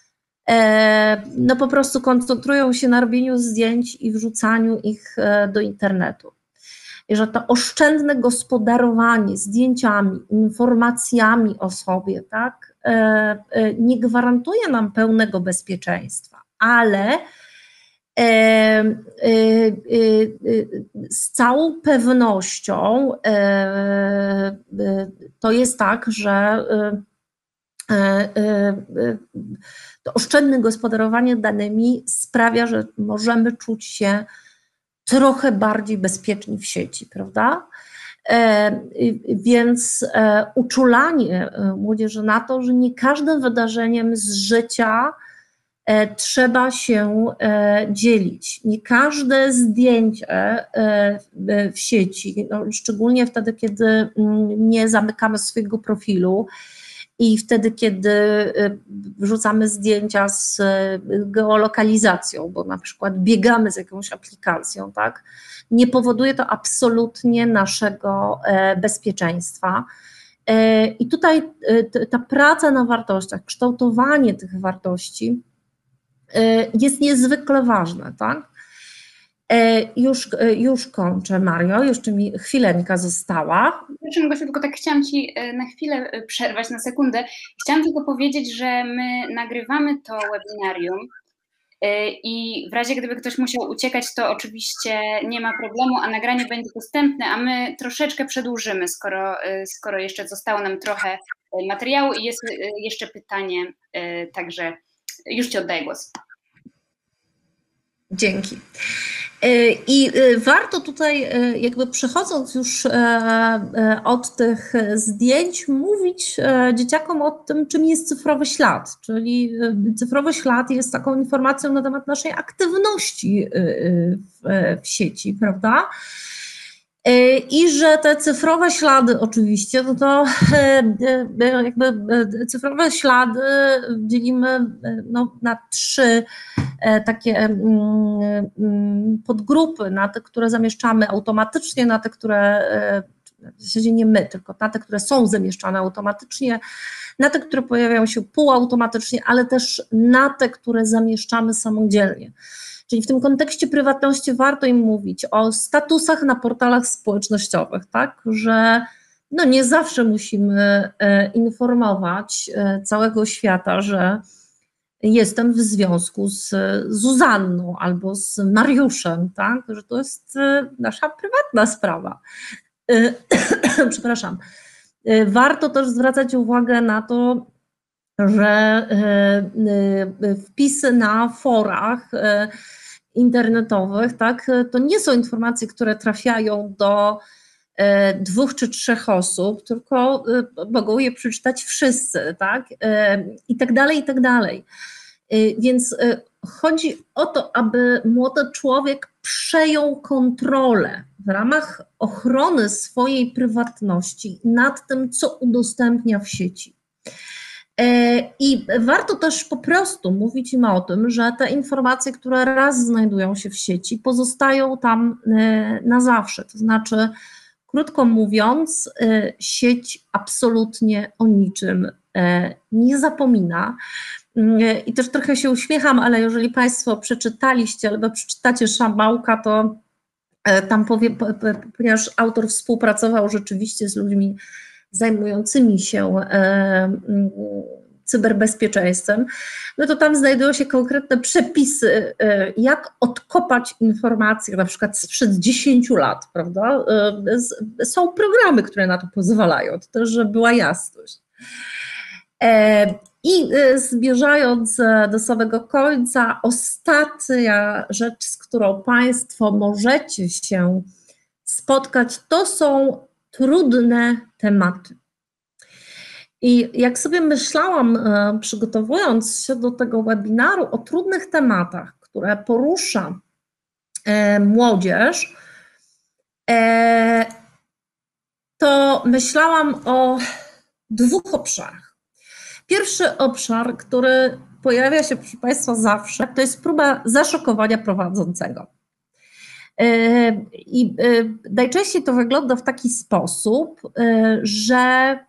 no po prostu koncentrują się na robieniu zdjęć i wrzucaniu ich do internetu. I że to oszczędne gospodarowanie zdjęciami, informacjami o sobie, tak, nie gwarantuje nam pełnego bezpieczeństwa, ale z całą pewnością to jest tak, że to oszczędne gospodarowanie danymi sprawia, że możemy czuć się trochę bardziej bezpieczni w sieci, prawda? Więc uczulanie młodzieży na to, że nie każdym wydarzeniem z życia trzeba się dzielić. Nie każde zdjęcie w sieci, no szczególnie wtedy, kiedy nie zamykamy swojego profilu i wtedy, kiedy wrzucamy zdjęcia z geolokalizacją, bo na przykład biegamy z jakąś aplikacją, tak, nie powoduje to absolutnie naszego bezpieczeństwa. I tutaj ta praca na wartościach, kształtowanie tych wartości jest niezwykle ważne, tak? Już, już kończę, Mario, jeszcze mi chwileńka została. Przepraszam, Gosiu, tylko tak chciałam Ci na chwilę przerwać, na sekundę. Chciałam tylko powiedzieć, że my nagrywamy to webinarium i w razie gdyby ktoś musiał uciekać, to oczywiście nie ma problemu, a nagranie będzie dostępne, a my troszeczkę przedłużymy, skoro, skoro jeszcze zostało nam trochę materiału i jest jeszcze pytanie, także już Ci oddaję głos. Dzięki. I warto tutaj, jakby przechodząc już od tych zdjęć, mówić dzieciakom o tym, czym jest cyfrowy ślad, czyli cyfrowy ślad jest taką informacją na temat naszej aktywności w, w sieci, prawda? I że te cyfrowe ślady oczywiście, no to jakby cyfrowe ślady dzielimy no, na trzy takie podgrupy, na te, które zamieszczamy automatycznie, na te, które w zasadzie nie my, tylko na te, które są zamieszczane automatycznie, na te, które pojawiają się półautomatycznie, ale też na te, które zamieszczamy samodzielnie. Czyli w tym kontekście prywatności warto im mówić o statusach na portalach społecznościowych, tak, że no nie zawsze musimy informować całego świata, że jestem w związku z Zuzanną albo z Mariuszem, tak, że to jest nasza prywatna sprawa. Przepraszam. Warto też zwracać uwagę na to, że wpisy na forach internetowych, tak, to nie są informacje, które trafiają do dwóch czy trzech osób, tylko mogą je przeczytać wszyscy, tak, i tak dalej, i tak dalej. Więc chodzi o to, aby młody człowiek przejął kontrolę w ramach ochrony swojej prywatności nad tym, co udostępnia w sieci. I warto też po prostu mówić im o tym, że te informacje, które raz znajdują się w sieci, pozostają tam na zawsze. To znaczy, krótko mówiąc, sieć absolutnie o niczym nie zapomina. I też trochę się uśmiecham, ale jeżeli Państwo przeczytaliście albo przeczytacie Szambałka, to tam powie, ponieważ autor współpracował rzeczywiście z ludźmi zajmującymi się cyberbezpieczeństwem, no to tam znajdują się konkretne przepisy, jak odkopać informacje, na przykład sprzed dziesięciu lat, prawda? Są programy, które na to pozwalają, to też, żeby była jasność. I zmierzając do samego końca, ostatnia rzecz, z którą Państwo możecie się spotkać, to są trudne tematy. I jak sobie myślałam, przygotowując się do tego webinaru o trudnych tematach, które porusza młodzież, to myślałam o dwóch obszarach. Pierwszy obszar, który pojawia się, proszę Państwa, zawsze, to jest próba zaszokowania prowadzącego. I najczęściej to wygląda w taki sposób, że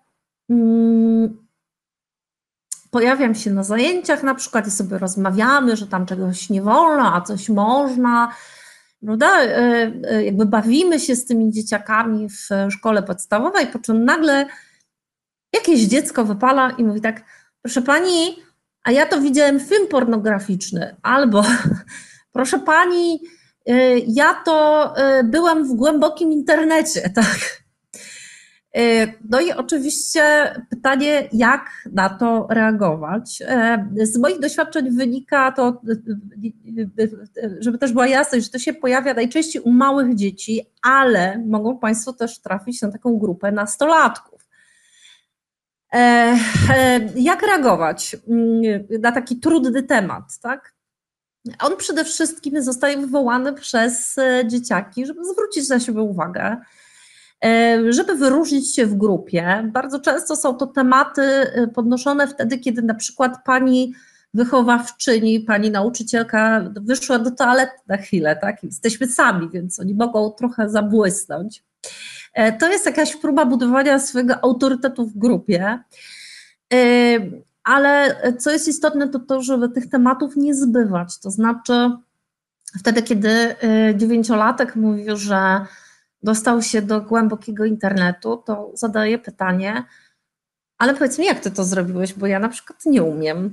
pojawiam się na zajęciach na przykład i sobie rozmawiamy, że tam czegoś nie wolno, a coś można, prawda? Jakby bawimy się z tymi dzieciakami w szkole podstawowej, po czym nagle jakieś dziecko wypala i mówi tak: proszę pani, a ja to widziałem film pornograficzny, albo proszę pani, ja to byłam w głębokim internecie, tak. No i oczywiście pytanie, jak na to reagować. Z moich doświadczeń wynika to, żeby też była jasność, że to się pojawia najczęściej u małych dzieci, ale mogą Państwo też trafić na taką grupę nastolatków. Jak reagować na taki trudny temat, tak? On przede wszystkim zostaje wywołany przez dzieciaki, żeby zwrócić na siebie uwagę, żeby wyróżnić się w grupie. Bardzo często są to tematy podnoszone wtedy, kiedy na przykład pani wychowawczyni, pani nauczycielka wyszła do toalety na chwilę, tak? Jesteśmy sami, więc oni mogą trochę zabłysnąć. To jest jakaś próba budowania swojego autorytetu w grupie, ale co jest istotne, to to, żeby tych tematów nie zbywać. To znaczy wtedy, kiedy dziewięciolatek mówi, że dostał się do głębokiego internetu, to zadaje pytanie: ale powiedz mi, jak ty to zrobiłeś, bo ja na przykład nie umiem.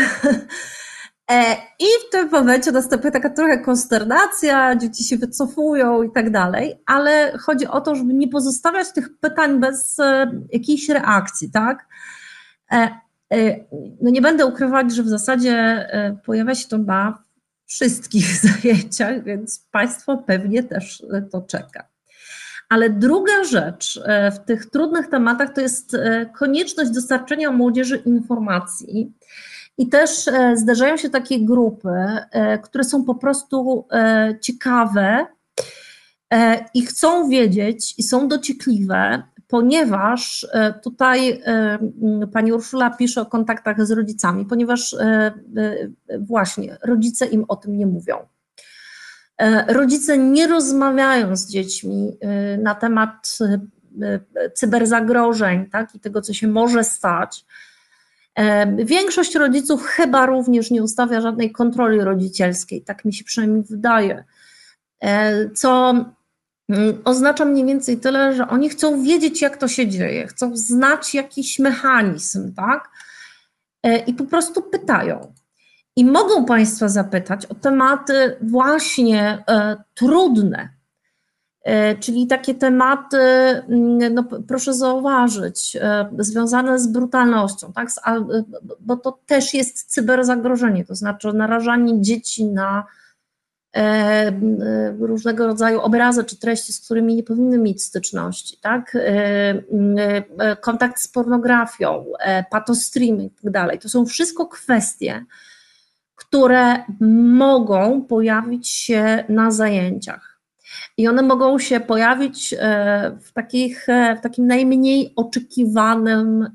I w tym momencie następuje taka trochę konsternacja, dzieci się wycofują i tak dalej, ale chodzi o to, żeby nie pozostawiać tych pytań bez jakiejś reakcji, tak? No nie będę ukrywać, że w zasadzie pojawia się to na wszystkich zajęciach, więc Państwo pewnie też to czeka. Ale druga rzecz w tych trudnych tematach to jest konieczność dostarczenia młodzieży informacji. I też zdarzają się takie grupy, które są po prostu ciekawe i chcą wiedzieć i są dociekliwe, ponieważ tutaj pani Urszula pisze o kontaktach z rodzicami, ponieważ właśnie rodzice im o tym nie mówią. Rodzice nie rozmawiają z dziećmi na temat cyberzagrożeń, tak, i tego, co się może stać. Większość rodziców chyba również nie ustawia żadnej kontroli rodzicielskiej, tak mi się przynajmniej wydaje, co oznacza mniej więcej tyle, że oni chcą wiedzieć, jak to się dzieje, chcą znać jakiś mechanizm, tak, i po prostu pytają. I mogą Państwa zapytać o tematy właśnie e, trudne, e, czyli takie tematy, no proszę zauważyć, e, związane z brutalnością, tak, z, bo to też jest cyberzagrożenie, to znaczy narażanie dzieci na e, e, różnego rodzaju obrazy czy treści, z którymi nie powinny mieć styczności, tak, e, e, kontakt z pornografią, e, patostreaming i tak dalej. To są wszystko kwestie, które mogą pojawić się na zajęciach. I one mogą się pojawić w, takich, w takim najmniej oczekiwanym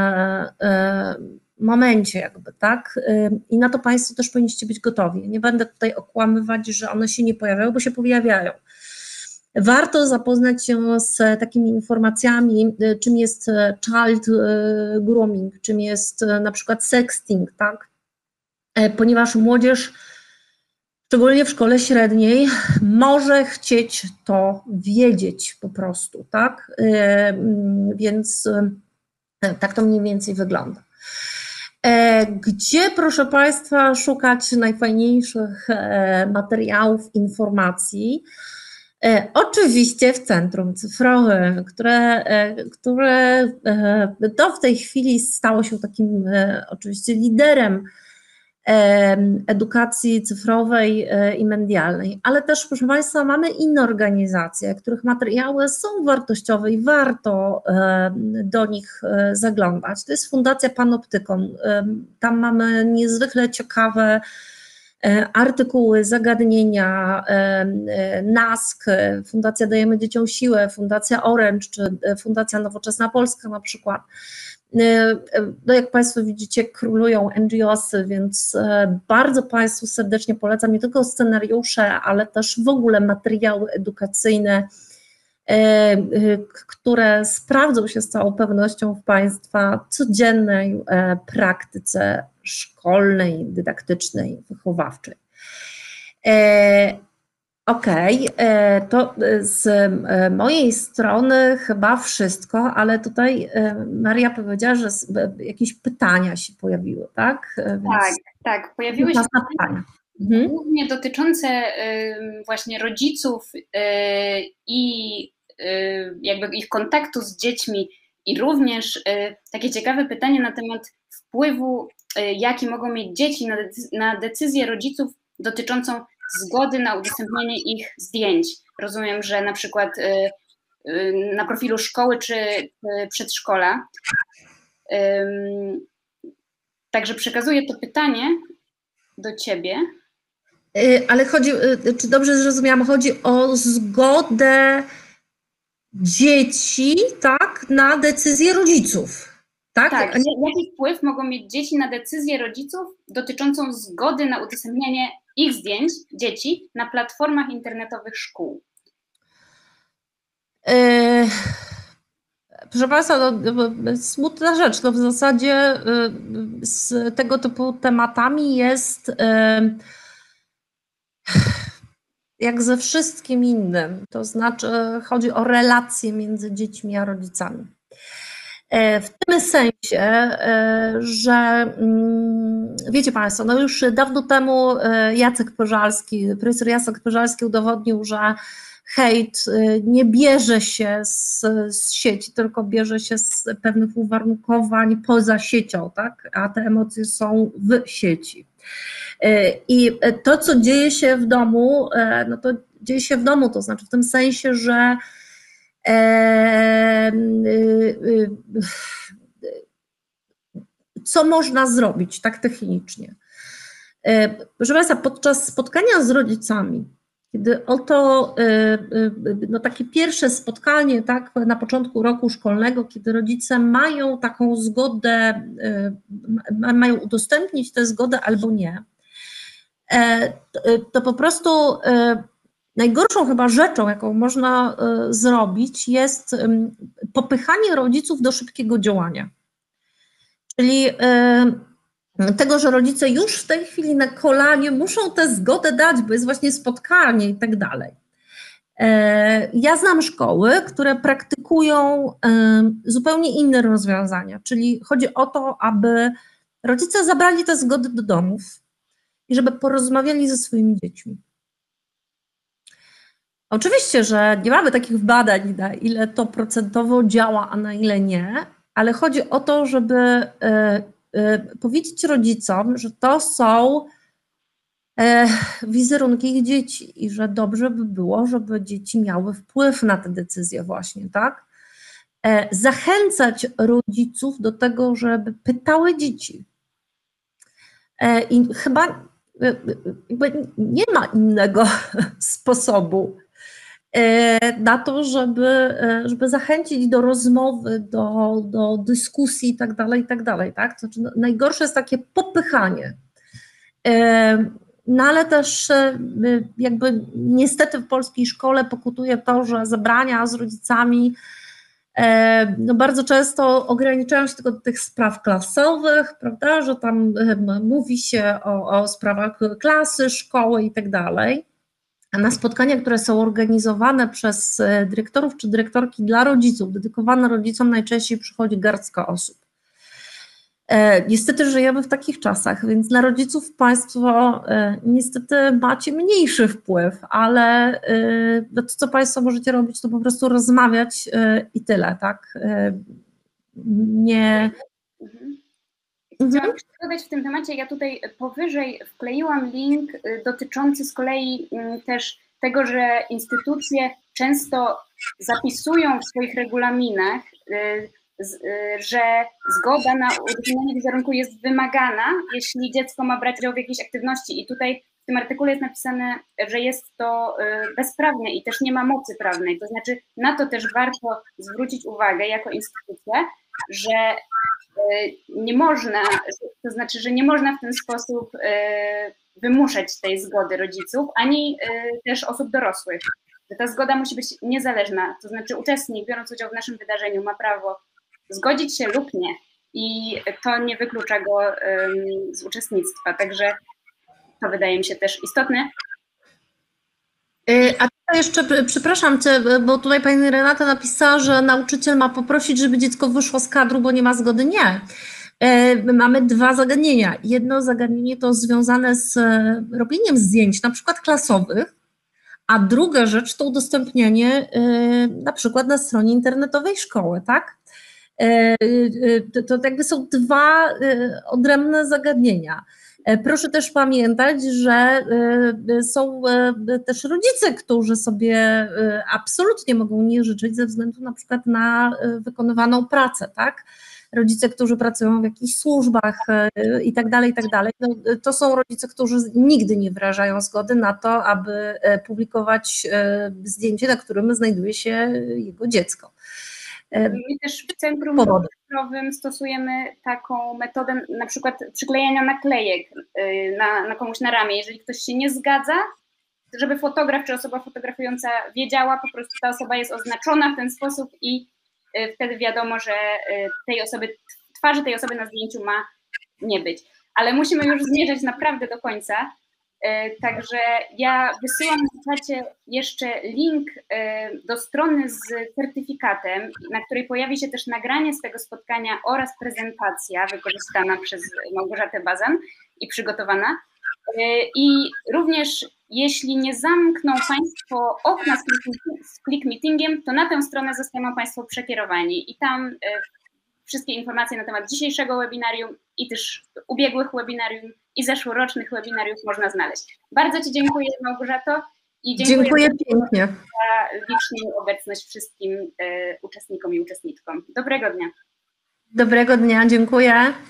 momencie jakby, tak? I na to Państwo też powinniście być gotowi. Nie będę tutaj okłamywać, że one się nie pojawiają, bo się pojawiają. Warto zapoznać się z takimi informacjami, czym jest child grooming, czym jest na przykład sexting, tak? Ponieważ młodzież, szczególnie w szkole średniej, może chcieć to wiedzieć po prostu, tak? Więc tak to mniej więcej wygląda. Gdzie, proszę Państwa, szukać najfajniejszych materiałów, informacji? Oczywiście w Centrum Cyfrowym, które, które to w tej chwili stało się takim oczywiście liderem edukacji cyfrowej i medialnej, ale też, proszę Państwa, mamy inne organizacje, których materiały są wartościowe i warto do nich zaglądać. To jest Fundacja Panoptykon. Tam mamy niezwykle ciekawe artykuły, zagadnienia, NASK, Fundacja Dajemy Dzieciom Siłę, Fundacja Orange czy Fundacja Nowoczesna Polska na przykład. No jak Państwo widzicie, królują N G O sy, więc bardzo Państwu serdecznie polecam nie tylko scenariusze, ale też w ogóle materiały edukacyjne, które sprawdzą się z całą pewnością w Państwa codziennej praktyce szkolnej, dydaktycznej, wychowawczej. Okej, okay, to z mojej strony chyba wszystko, ale tutaj Maria powiedziała, że jakieś pytania się pojawiły, tak? Więc tak, tak, pojawiły się pytania, mhm. głównie dotyczące właśnie rodziców i jakby ich kontaktu z dziećmi i również takie ciekawe pytanie na temat wpływu, jaki mogą mieć dzieci na decyzję rodziców dotyczącą zgody na udostępnienie ich zdjęć. Rozumiem, że na przykład na profilu szkoły czy przedszkola. Także przekazuję to pytanie do Ciebie. Ale chodzi, czy dobrze zrozumiałam, chodzi o zgodę dzieci, tak, na decyzję rodziców. Tak, tak. Jaki wpływ mogą mieć dzieci na decyzję rodziców dotyczącą zgody na udostępnianie ich zdjęć, dzieci, na platformach internetowych szkół? Yy, proszę Państwa, no, smutna rzecz, no w zasadzie yy, z tego typu tematami jest yy, jak ze wszystkim innym, to znaczy chodzi o relacje między dziećmi a rodzicami. W tym sensie, że wiecie Państwo, no już dawno temu Jacek Pyżalski, profesor Jacek Pyżalski udowodnił, że hejt nie bierze się z, z sieci, tylko bierze się z pewnych uwarunkowań poza siecią, tak? A te emocje są w sieci. I to, co dzieje się w domu, no to dzieje się w domu, to znaczy w tym sensie, że co można zrobić tak technicznie? Proszę Państwa, podczas spotkania z rodzicami, kiedy oto no takie pierwsze spotkanie, tak, na początku roku szkolnego, kiedy rodzice mają taką zgodę, mają udostępnić tę zgodę albo nie, to po prostu najgorszą chyba rzeczą, jaką można zrobić, jest popychanie rodziców do szybkiego działania. Czyli tego, że rodzice już w tej chwili na kolanie muszą tę zgodę dać, bo jest właśnie spotkanie i tak dalej. Ja znam szkoły, które praktykują zupełnie inne rozwiązania, czyli chodzi o to, aby rodzice zabrali te zgody do domów i żeby porozmawiali ze swoimi dziećmi. Oczywiście, że nie mamy takich badań, na ile to procentowo działa, a na ile nie, ale chodzi o to, żeby powiedzieć rodzicom, że to są wizerunki ich dzieci i że dobrze by było, żeby dzieci miały wpływ na te decyzje właśnie, tak? Zachęcać rodziców do tego, żeby pytały dzieci. I chyba jakby nie ma innego sposobu na to, żeby, żeby zachęcić do rozmowy, do, do dyskusji i tak dalej, i tak dalej, tak? Znaczy, najgorsze jest takie popychanie. No ale też jakby niestety w polskiej szkole pokutuje to, że zebrania z rodzicami no bardzo często ograniczają się tylko do tych spraw klasowych, prawda, że tam mówi się o, o sprawach klasy, szkoły i tak dalej. A na spotkania, które są organizowane przez dyrektorów czy dyrektorki dla rodziców, dedykowane rodzicom, najczęściej przychodzi garstka osób. Niestety żyjemy w takich czasach, więc na rodziców Państwo niestety macie mniejszy wpływ, ale to, co Państwo możecie robić, to po prostu rozmawiać i tyle, tak? Nie... Chciałam jeszcze dodać w tym temacie, ja tutaj powyżej wkleiłam link dotyczący z kolei też tego, że instytucje często zapisują w swoich regulaminach, że zgoda na udostępnienie wizerunku jest wymagana, jeśli dziecko ma brać udział w jakiejś aktywności. I tutaj w tym artykule jest napisane, że jest to bezprawne i też nie ma mocy prawnej. To znaczy na to też warto zwrócić uwagę jako instytucja, że nie można, to znaczy, że nie można w ten sposób wymuszać tej zgody rodziców, ani też osób dorosłych. Że ta zgoda musi być niezależna, to znaczy uczestnik biorąc udział w naszym wydarzeniu ma prawo zgodzić się lub nie i to nie wyklucza go z uczestnictwa, także to wydaje mi się też istotne. A tutaj jeszcze, przepraszam Cię, bo tutaj pani Renata napisała, że nauczyciel ma poprosić, żeby dziecko wyszło z kadru, bo nie ma zgody. Nie. Mamy dwa zagadnienia. Jedno zagadnienie to związane z robieniem zdjęć, na przykład klasowych, a druga rzecz to udostępnianie na przykład na stronie internetowej szkoły, tak? To, to jakby są dwa odrębne zagadnienia. Proszę też pamiętać, że są też rodzice, którzy sobie absolutnie mogą nie życzyć ze względu na przykład na wykonywaną pracę, tak? Rodzice, którzy pracują w jakichś służbach i tak dalej, i tak dalej. No, to są rodzice, którzy nigdy nie wyrażają zgody na to, aby publikować zdjęcie, na którym znajduje się jego dziecko. My też w Centrum Cyfrowym stosujemy taką metodę na przykład przyklejania naklejek na, na komuś na ramię. Jeżeli ktoś się nie zgadza, żeby fotograf czy osoba fotografująca wiedziała, po prostu ta osoba jest oznaczona w ten sposób i wtedy wiadomo, że tej osoby, twarzy tej osoby na zdjęciu ma nie być. Ale musimy już zmierzać naprawdę do końca. Także ja wysyłam na czacie jeszcze link do strony z certyfikatem, na której pojawi się też nagranie z tego spotkania oraz prezentacja wykorzystana przez Małgorzatę Bazan i przygotowana. I również jeśli nie zamkną Państwo okna z Click, z Click Meetingiem, to na tę stronę zostaną Państwo przekierowani i tam wszystkie informacje na temat dzisiejszego webinarium i też ubiegłych webinarium i zeszłorocznych webinariów można znaleźć. Bardzo Ci dziękuję, Małgorzato, i dziękuję, dziękuję pięknie za liczną obecność wszystkim uczestnikom i uczestniczkom. Dobrego dnia. Dobrego dnia, dziękuję.